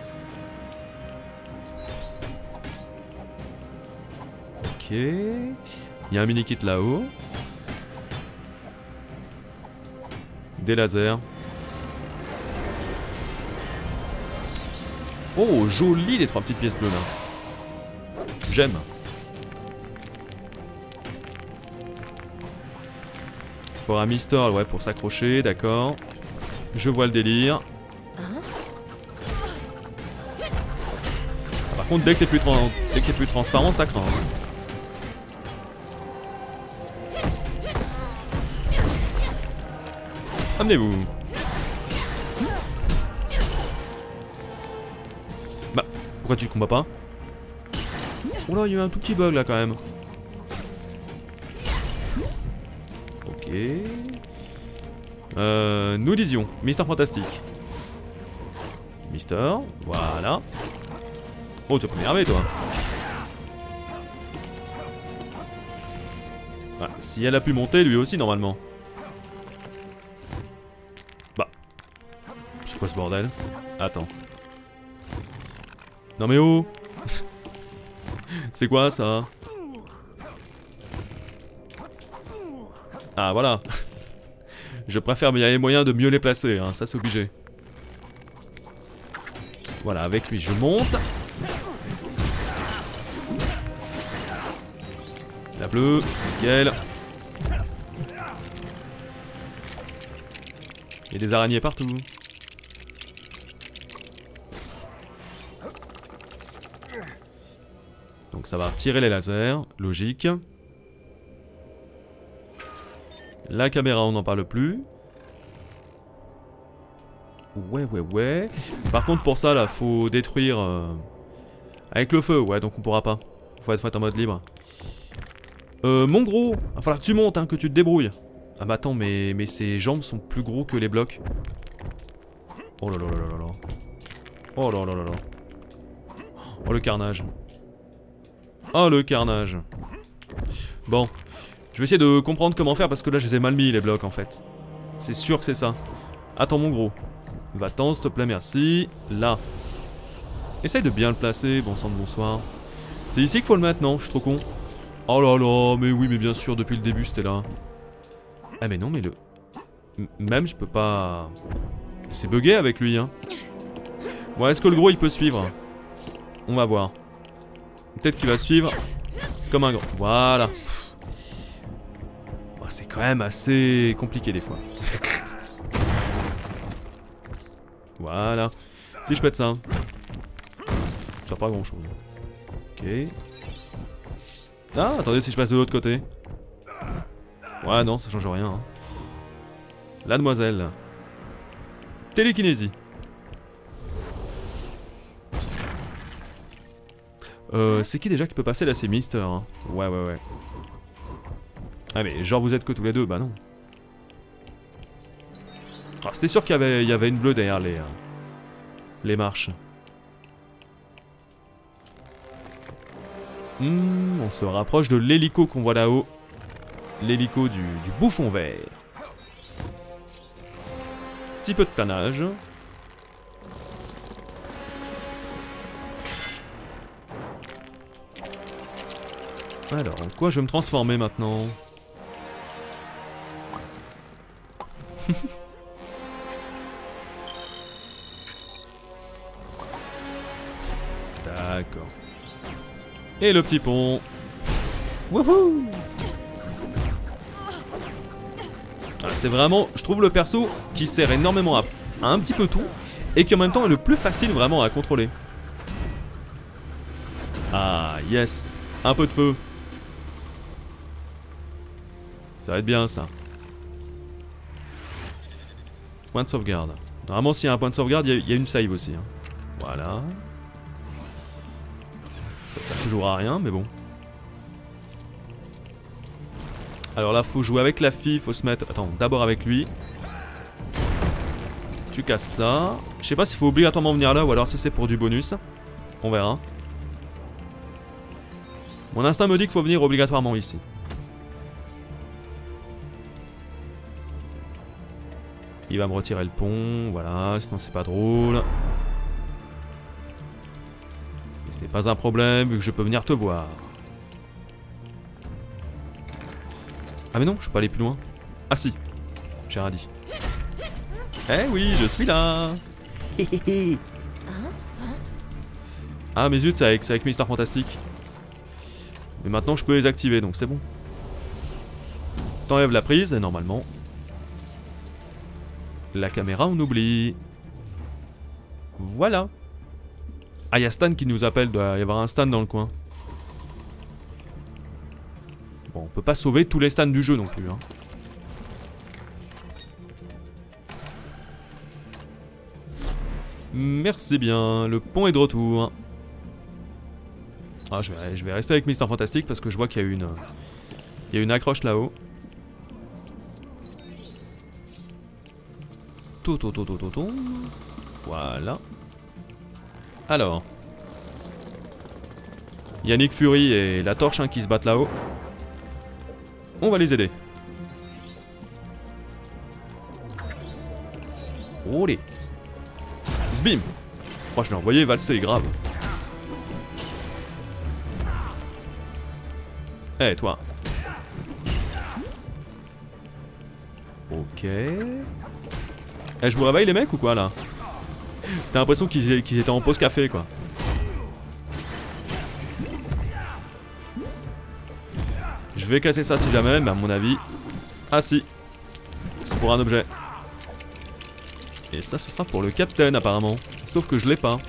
Ok. Il y a un mini-kit là-haut. Des lasers. Oh, joli les 3 petites pièces bleues là. J'aime. Faudra un Mister, ouais, pour s'accrocher, d'accord. Je vois le délire. Par contre, dès que t'es plus, transparent, ça craint. Amenez-vous. Bah, pourquoi tu combats pas? Oh là, il y a eu un tout petit bug là quand même. Ok. Nous disions, Mister Fantastique. Mister, voilà. Oh, tu vas pas m'énerver, toi. Voilà. Si elle a pu monter, lui aussi, normalement. Bah. C'est quoi ce bordel? Attends. Non mais oh. C'est quoi, ça? Ah, voilà. Je préfère, mais il y a les moyens de mieux les placer, hein, ça c'est obligé. Voilà, avec lui je monte. La bleue, nickel. Il y a des araignées partout. Donc ça va tirer les lasers, logique. La caméra, on n'en parle plus. Ouais. Par contre, pour ça, là, faut détruire... Avec le feu, ouais, donc on pourra pas. Faut être en mode libre. Mon gros, va falloir que tu montes, hein, que tu te débrouilles. Ah bah attends, mais ses jambes sont plus gros que les blocs. Oh là là là là là. Oh là là là là. Oh le carnage. Oh le carnage. Bon. Je vais essayer de comprendre comment faire parce que là je les ai mal mis les blocs en fait. C'est sûr que c'est ça. Attends mon gros. Va-t'en s'il te plaît, merci. Là. Essaye de bien le placer, bon sang de bonsoir. C'est ici qu'il faut le mettre, non? Je suis trop con. Oh là là, mais oui, mais bien sûr, depuis le début c'était là. Ah mais non, mais le... Même je peux pas... C'est bugué avec lui, hein. Bon, est-ce que le gros il peut suivre? On va voir. Peut-être qu'il va suivre comme un gros. Voilà. Oh, c'est quand même assez compliqué des fois. Voilà. Si je pète ça. Ça sert pas à grand chose. Ok. Ah, attendez, si je passe de l'autre côté. Ouais, non, ça change rien. Hein. La demoiselle. Télékinésie. C'est qui déjà qui peut passer là? C'est Mister. Hein. Ouais. Ah mais genre vous êtes que tous les deux? Bah non. Ah, c'était sûr qu'il y avait une bleue derrière les marches. On se rapproche de l'hélico qu'on voit là-haut. L'hélico du bouffon vert. Petit peu de planage. Alors, en quoi je vais me transformer maintenant? D'accord. Et le petit pont. Wouhou! Ah, c'est vraiment, je trouve le perso qui sert énormément à un petit peu tout et qui en même temps est le plus facile vraiment à contrôler. Ah yes, un peu de feu. Ça va être bien ça. Point de sauvegarde. Normalement s'il y a un point de sauvegarde, il y a une save aussi. Hein. Voilà. Ça sert toujours à rien, mais bon. Alors là, faut jouer avec la fille, faut se mettre... Attends, d'abord avec lui. Tu casses ça. Je sais pas s'il faut obligatoirement venir là ou alors si c'est pour du bonus. On verra. Mon instinct me dit qu'il faut venir obligatoirement ici. Il va me retirer le pont, voilà, sinon c'est pas drôle. Et ce n'est pas un problème vu que je peux venir te voir. Ah mais non, je peux pas aller plus loin. Ah si, j'ai rien dit. Eh oui, je suis là. Ah mais zut, c'est avec Mister Fantastique. Mais maintenant je peux les activer, donc c'est bon. T'enlèves la prise, et normalement... La caméra, on oublie. Voilà. Ah, il y a Stan qui nous appelle, doit y avoir un Stan dans le coin. Bon, on peut pas sauver tous les Stans du jeu non plus. Hein. Merci bien, le pont est de retour. Ah, je vais rester avec Mister Fantastique parce que je vois qu'il y a une accroche là-haut. Voilà. Alors. Yannick Fury et la torche hein, qui se battent là-haut. On va les aider. Olé. Zbim. Oh, je l'ai envoyé valser, grave. Eh, toi. Ok. Eh, je vous réveille les mecs ou quoi là? T'as l'impression qu'ils étaient en pause café quoi. Je vais casser ça si jamais, mais à mon avis... Ah si. C'est pour un objet. Et ça ce sera pour le capitaine apparemment. Sauf que je l'ai pas.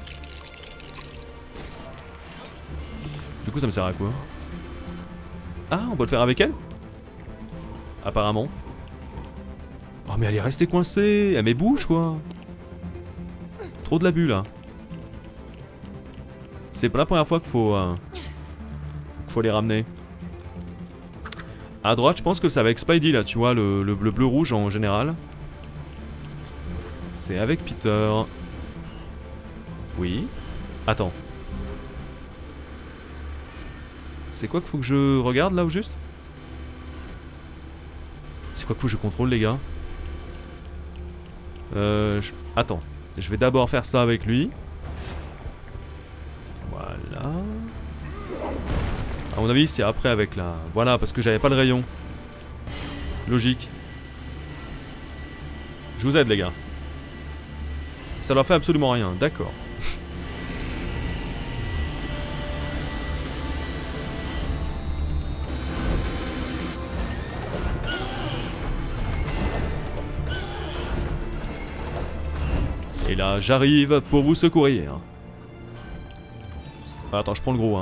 Du coup ça me sert à quoi? Ah, on peut le faire avec elle? Apparemment. Oh mais elle est restée coincée. Elle met bouge quoi. Trop de l'abus là. C'est pas la première fois qu'il faut les ramener. À droite je pense que c'est avec Spidey là, tu vois, le bleu-rouge en général. C'est avec Peter. Oui. Attends. C'est quoi qu'il faut que je regarde là ou juste? C'est quoi qu'il faut que je contrôle les gars? Attends. Je vais d'abord faire ça avec lui. Voilà. À mon avis c'est après avec la... Voilà parce que j'avais pas le rayon. Logique. Je vous aide les gars. Ça leur fait absolument rien, d'accord. Et là, j'arrive pour vous secourir. Ah, attends, je prends le gros, hein.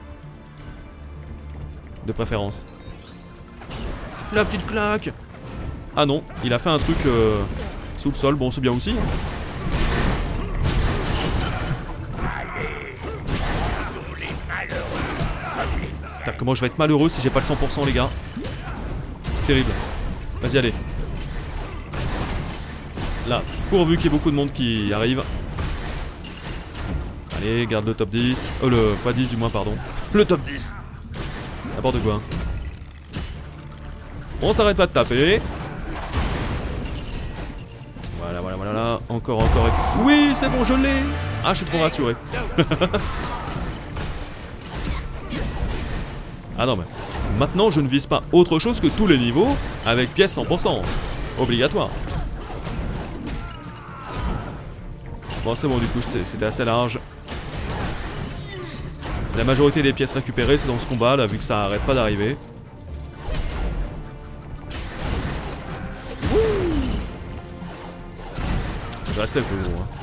De préférence. La petite claque. Ah non, il a fait un truc sous le sol. Bon, c'est bien aussi. Hein. Putain, comment je vais être malheureux si j'ai pas le 100% les gars. Terrible. Vas-y, allez. Là, pourvu qu'il y ait beaucoup de monde qui arrive. Allez, garde le top 10. Oh, le x10 du moins, pardon. Le top 10. N'importe quoi. On s'arrête pas de taper. Voilà, voilà, voilà. Encore. Oui, c'est bon, je l'ai. Ah, je suis trop rassuré. Ah non, mais maintenant, je ne vise pas autre chose que tous les niveaux avec pièces 100%. Obligatoire. Bon, c'est bon, du coup, c'était assez large. La majorité des pièces récupérées, c'est dans ce combat, là, vu que ça arrête pas d'arriver. Je restais un peu gros, hein.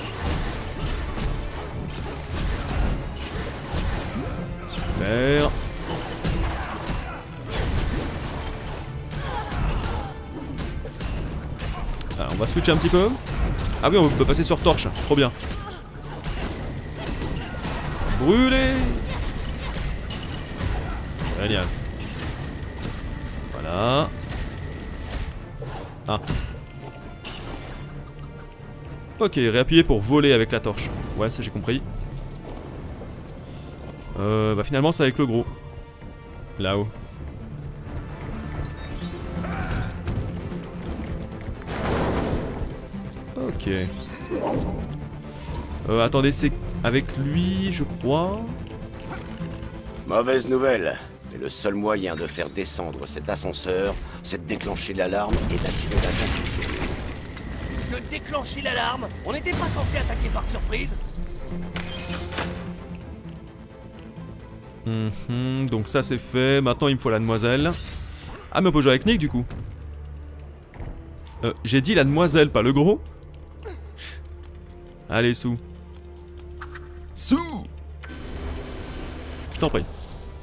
Super. Alors, on va switcher un petit peu. Ah oui, on peut passer sur torche, trop bien. Brûler. Génial. Voilà. Ah. Ok, réappuyer pour voler avec la torche. Ouais, ça j'ai compris. Bah finalement c'est avec le gros. Là-haut. Ok. Attendez, c'est avec lui, je crois. Mauvaise nouvelle. Mais le seul moyen de faire descendre cet ascenseur, c'est de déclencher l'alarme et d'attirer l'attention sur lui. De déclencher l'alarme? On n'était pas censé attaquer par surprise? Donc ça c'est fait. Maintenant il me faut la demoiselle. Ah mais on peut jouer avec Nick du coup. J'ai dit la demoiselle, pas le gros. Allez, Sou. Sou! Je t'en prie.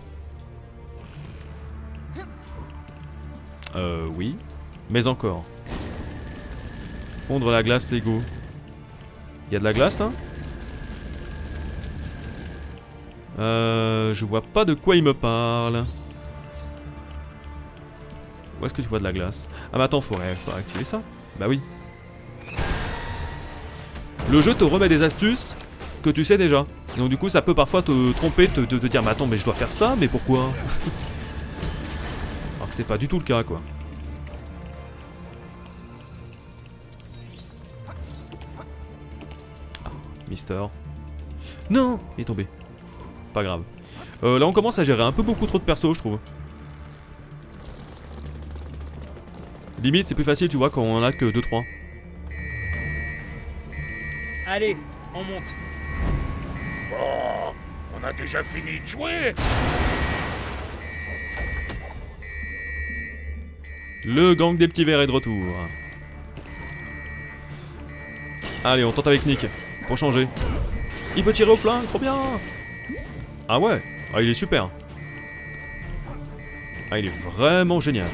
Oui. Mais encore. Fondre la glace, Lego. Il y a de la glace là? Je vois pas de quoi il me parle. Où est-ce que tu vois de la glace? Ah mais attends, faudrait activer ça. Bah oui. Le jeu te remet des astuces que tu sais déjà. Et donc du coup ça peut parfois te tromper, te dire mais attends mais je dois faire ça, mais pourquoi? Alors que c'est pas du tout le cas quoi. Ah, Mister. Non, il est tombé. Pas grave. Là on commence à gérer un peu beaucoup trop de persos je trouve. Limite c'est plus facile tu vois quand on en a que 2-3. Allez, on monte. Oh, on a déjà fini de jouer. Le gang des petits verres est de retour. Allez on tente avec Nick. Pour changer. Il peut tirer au flingue, trop bien. Ah ouais. Ah il est super. Ah il est vraiment génial.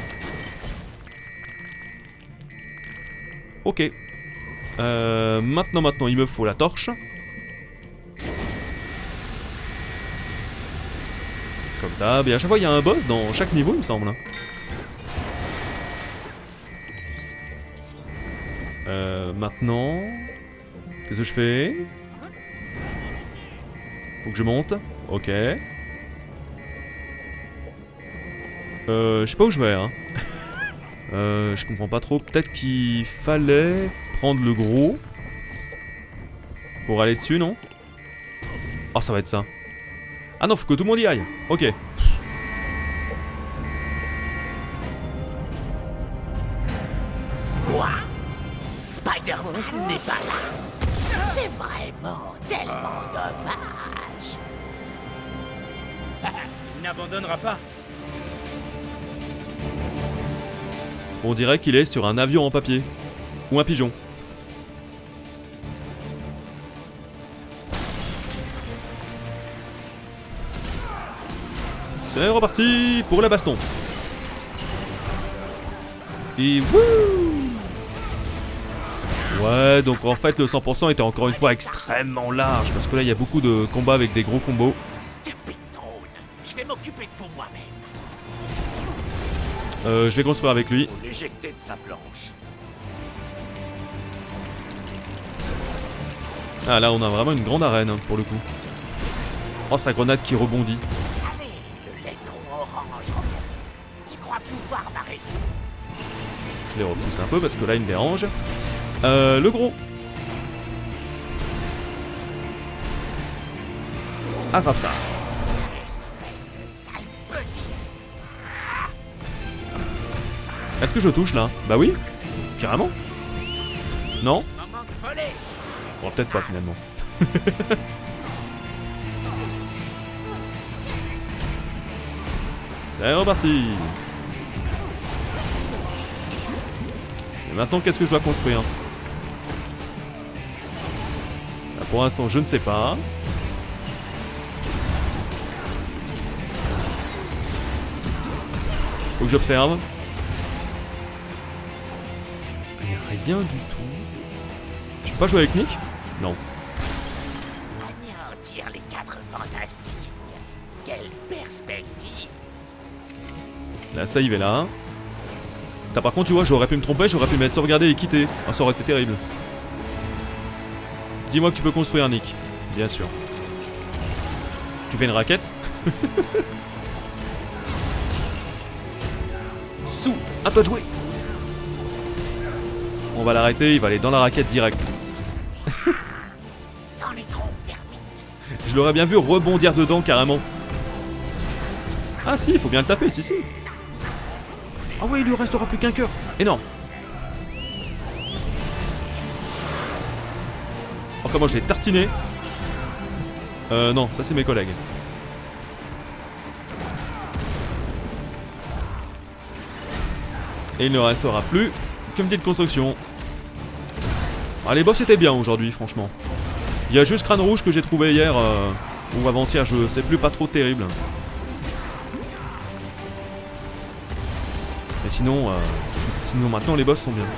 Ok. Maintenant, il me faut la torche. Comme d'hab. Et à chaque fois, il y a un boss dans chaque niveau, il me semble. Maintenant... Qu'est-ce que je fais? Faut que je monte. Ok. Je sais pas où je vais, hein. Je comprends pas trop. Peut-être qu'il fallait prendre le gros pour aller dessus, non? Oh, ça va être ça. Ah non, faut que tout le monde y aille. Ok. Quoi? Spider-Man n'est pas là. C'est vraiment tellement dommage. Il n'abandonnera pas. On dirait qu'il est sur un avion en papier. Ou un pigeon. C'est reparti pour la baston. Et wouh! Ouais, donc en fait le 100% était encore une fois extrêmement large. Parce que là il y a beaucoup de combats avec des gros combos. Stupide drone. Je vais m'occuper de vous moi-même. Je vais construire avec lui. Faut l'éjecter de sa planche. Ah là on a vraiment une grande arène hein, pour le coup. Oh sa grenade qui rebondit. Allez, le laiton orange. Tu crois pouvoir m'arrêter? Je les repousse un peu parce que là il me dérange. Le gros. Attrape ça. Est-ce que je touche là? Bah oui. Carrément. Non? Bon peut-être pas finalement. C'est reparti. Et maintenant qu'est-ce que je dois construire? Là, pour l'instant je ne sais pas. Faut que j'observe. Il n'y a rien du tout. Je peux pas jouer avec Nick? Non. Anéantir les 4 fantastiques. Quelle perspective! La save est là. Putain, par contre, tu vois, j'aurais pu me tromper, j'aurais pu mettre sauvegarder et quitter. Oh, ça aurait été terrible. Dis-moi que tu peux construire, Nick. Bien sûr. Tu fais une raquette? Sous, à toi de jouer. On va l'arrêter, il va aller dans la raquette direct. Je l'aurais bien vu rebondir dedans carrément. Ah si, il faut bien le taper, si. Ah ouais, il lui restera plus qu'un cœur. Énorme. Oh comment je l'ai tartiné. Non, ça c'est mes collègues. Et il ne restera plus qu'une petite construction. Ah, les boss étaient bien aujourd'hui, franchement. Il y a juste Crâne Rouge que j'ai trouvé hier ou avant-hier, je sais plus, pas trop terrible. Mais sinon, sinon maintenant les boss sont bien.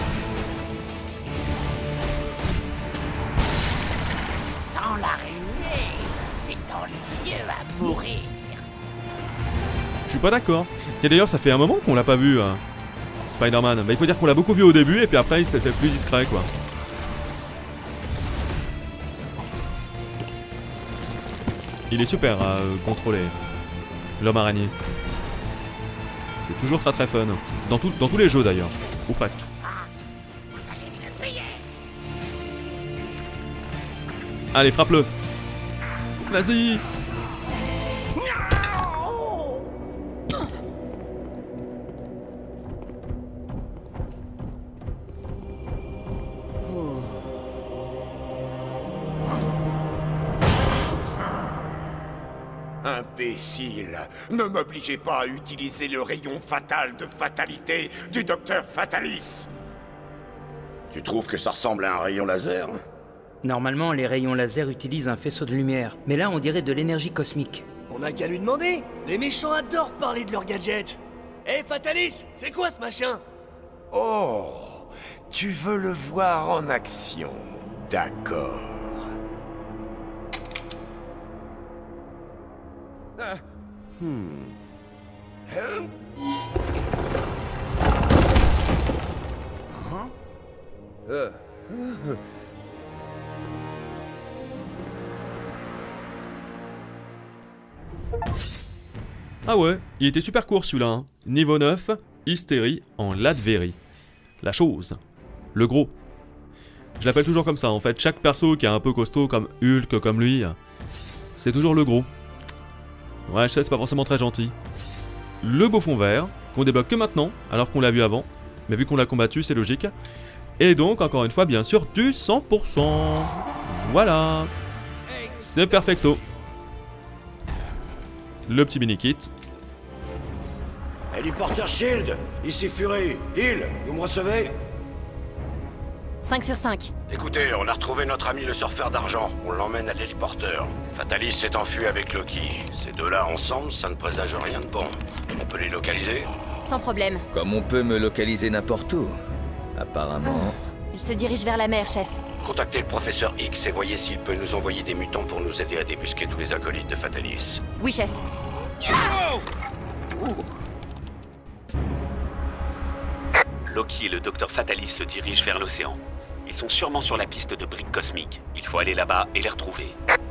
Sans l'araignée, c'est ennuyeux à mourir. Je suis pas d'accord. Tiens d'ailleurs, ça fait un moment qu'on l'a pas vu, Spider-Man. Bah, il faut dire qu'on l'a beaucoup vu au début et puis après il s'est fait plus discret quoi. Il est super à contrôler. L'homme araignée. C'est toujours très très fun. Dans tous les jeux d'ailleurs. Ou presque. Allez, frappe-le. Vas-y. Imbécile! Ne m'obligez pas à utiliser le rayon fatal de fatalité du docteur Fatalis! Tu trouves que ça ressemble à un rayon laser? Normalement, les rayons laser utilisent un faisceau de lumière, mais là on dirait de l'énergie cosmique. On n'a qu'à lui demander. Les méchants adorent parler de leurs gadgets. Hé, Fatalis, c'est quoi ce machin? Oh, tu veux le voir en action. D'accord. Ah ouais, il était super court celui-là. Hein. Niveau 9, Hystérie en Latverie. La chose. Le gros. Je l'appelle toujours comme ça en fait. Chaque perso qui est un peu costaud comme Hulk, comme lui, c'est toujours le gros. Ouais, je sais, c'est pas forcément très gentil. Le beau fond vert, qu'on débloque que maintenant, alors qu'on l'a vu avant. Mais vu qu'on l'a combattu, c'est logique. Et donc, encore une fois, bien sûr, du 100%. Voilà. C'est perfecto. Le petit mini-kit. Héliporteur Shield, ici Fury. Hill, vous me recevez? 5 sur 5. Écoutez, on a retrouvé notre ami le surfeur d'argent. On l'emmène à l'héliporteur. Fatalis s'est enfui avec Loki. Ces deux-là ensemble, ça ne présage rien de bon. On peut les localiser? Sans problème. Comme on peut me localiser n'importe où. Apparemment... Il se dirige vers la mer, chef. Contactez le professeur X et voyez s'il peut nous envoyer des mutants pour nous aider à débusquer tous les acolytes de Fatalis. Oui, chef. Loki et le docteur Fatalis se dirigent vers l'océan. Ils sont sûrement sur la piste de briques cosmiques. Il faut aller là-bas et les retrouver.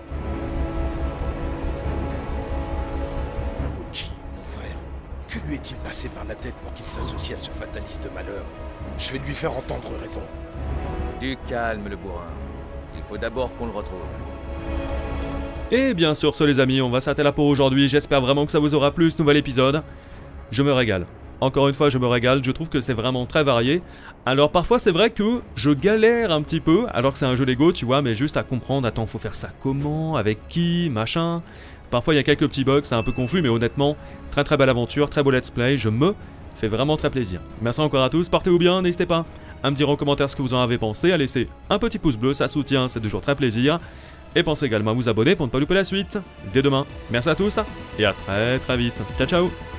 Loki, mon frère, que lui est-il passé par la tête pour qu'il s'associe à ce fataliste de malheur? Je vais lui faire entendre raison. Du calme, le bourrin. Il faut d'abord qu'on le retrouve. Et bien sûr, ce les amis, on va s'arrêter là pour aujourd'hui. J'espère vraiment que ça vous aura plu ce nouvel épisode. Je me régale. Encore une fois, je me régale, je trouve que c'est vraiment très varié. Alors parfois, c'est vrai que je galère un petit peu, alors que c'est un jeu Lego, tu vois, mais juste à comprendre, attends, faut faire ça comment, avec qui, machin. Parfois, il y a quelques petits bugs, c'est un peu confus, mais honnêtement, très très belle aventure, très beau let's play, je me fais vraiment très plaisir. Merci encore à tous, portez-vous bien, n'hésitez pas à me dire en commentaire ce que vous en avez pensé, à laisser un petit pouce bleu, ça soutient, c'est toujours très plaisir. Et pensez également à vous abonner pour ne pas louper la suite, dès demain. Merci à tous, et à très très vite. Ciao ciao.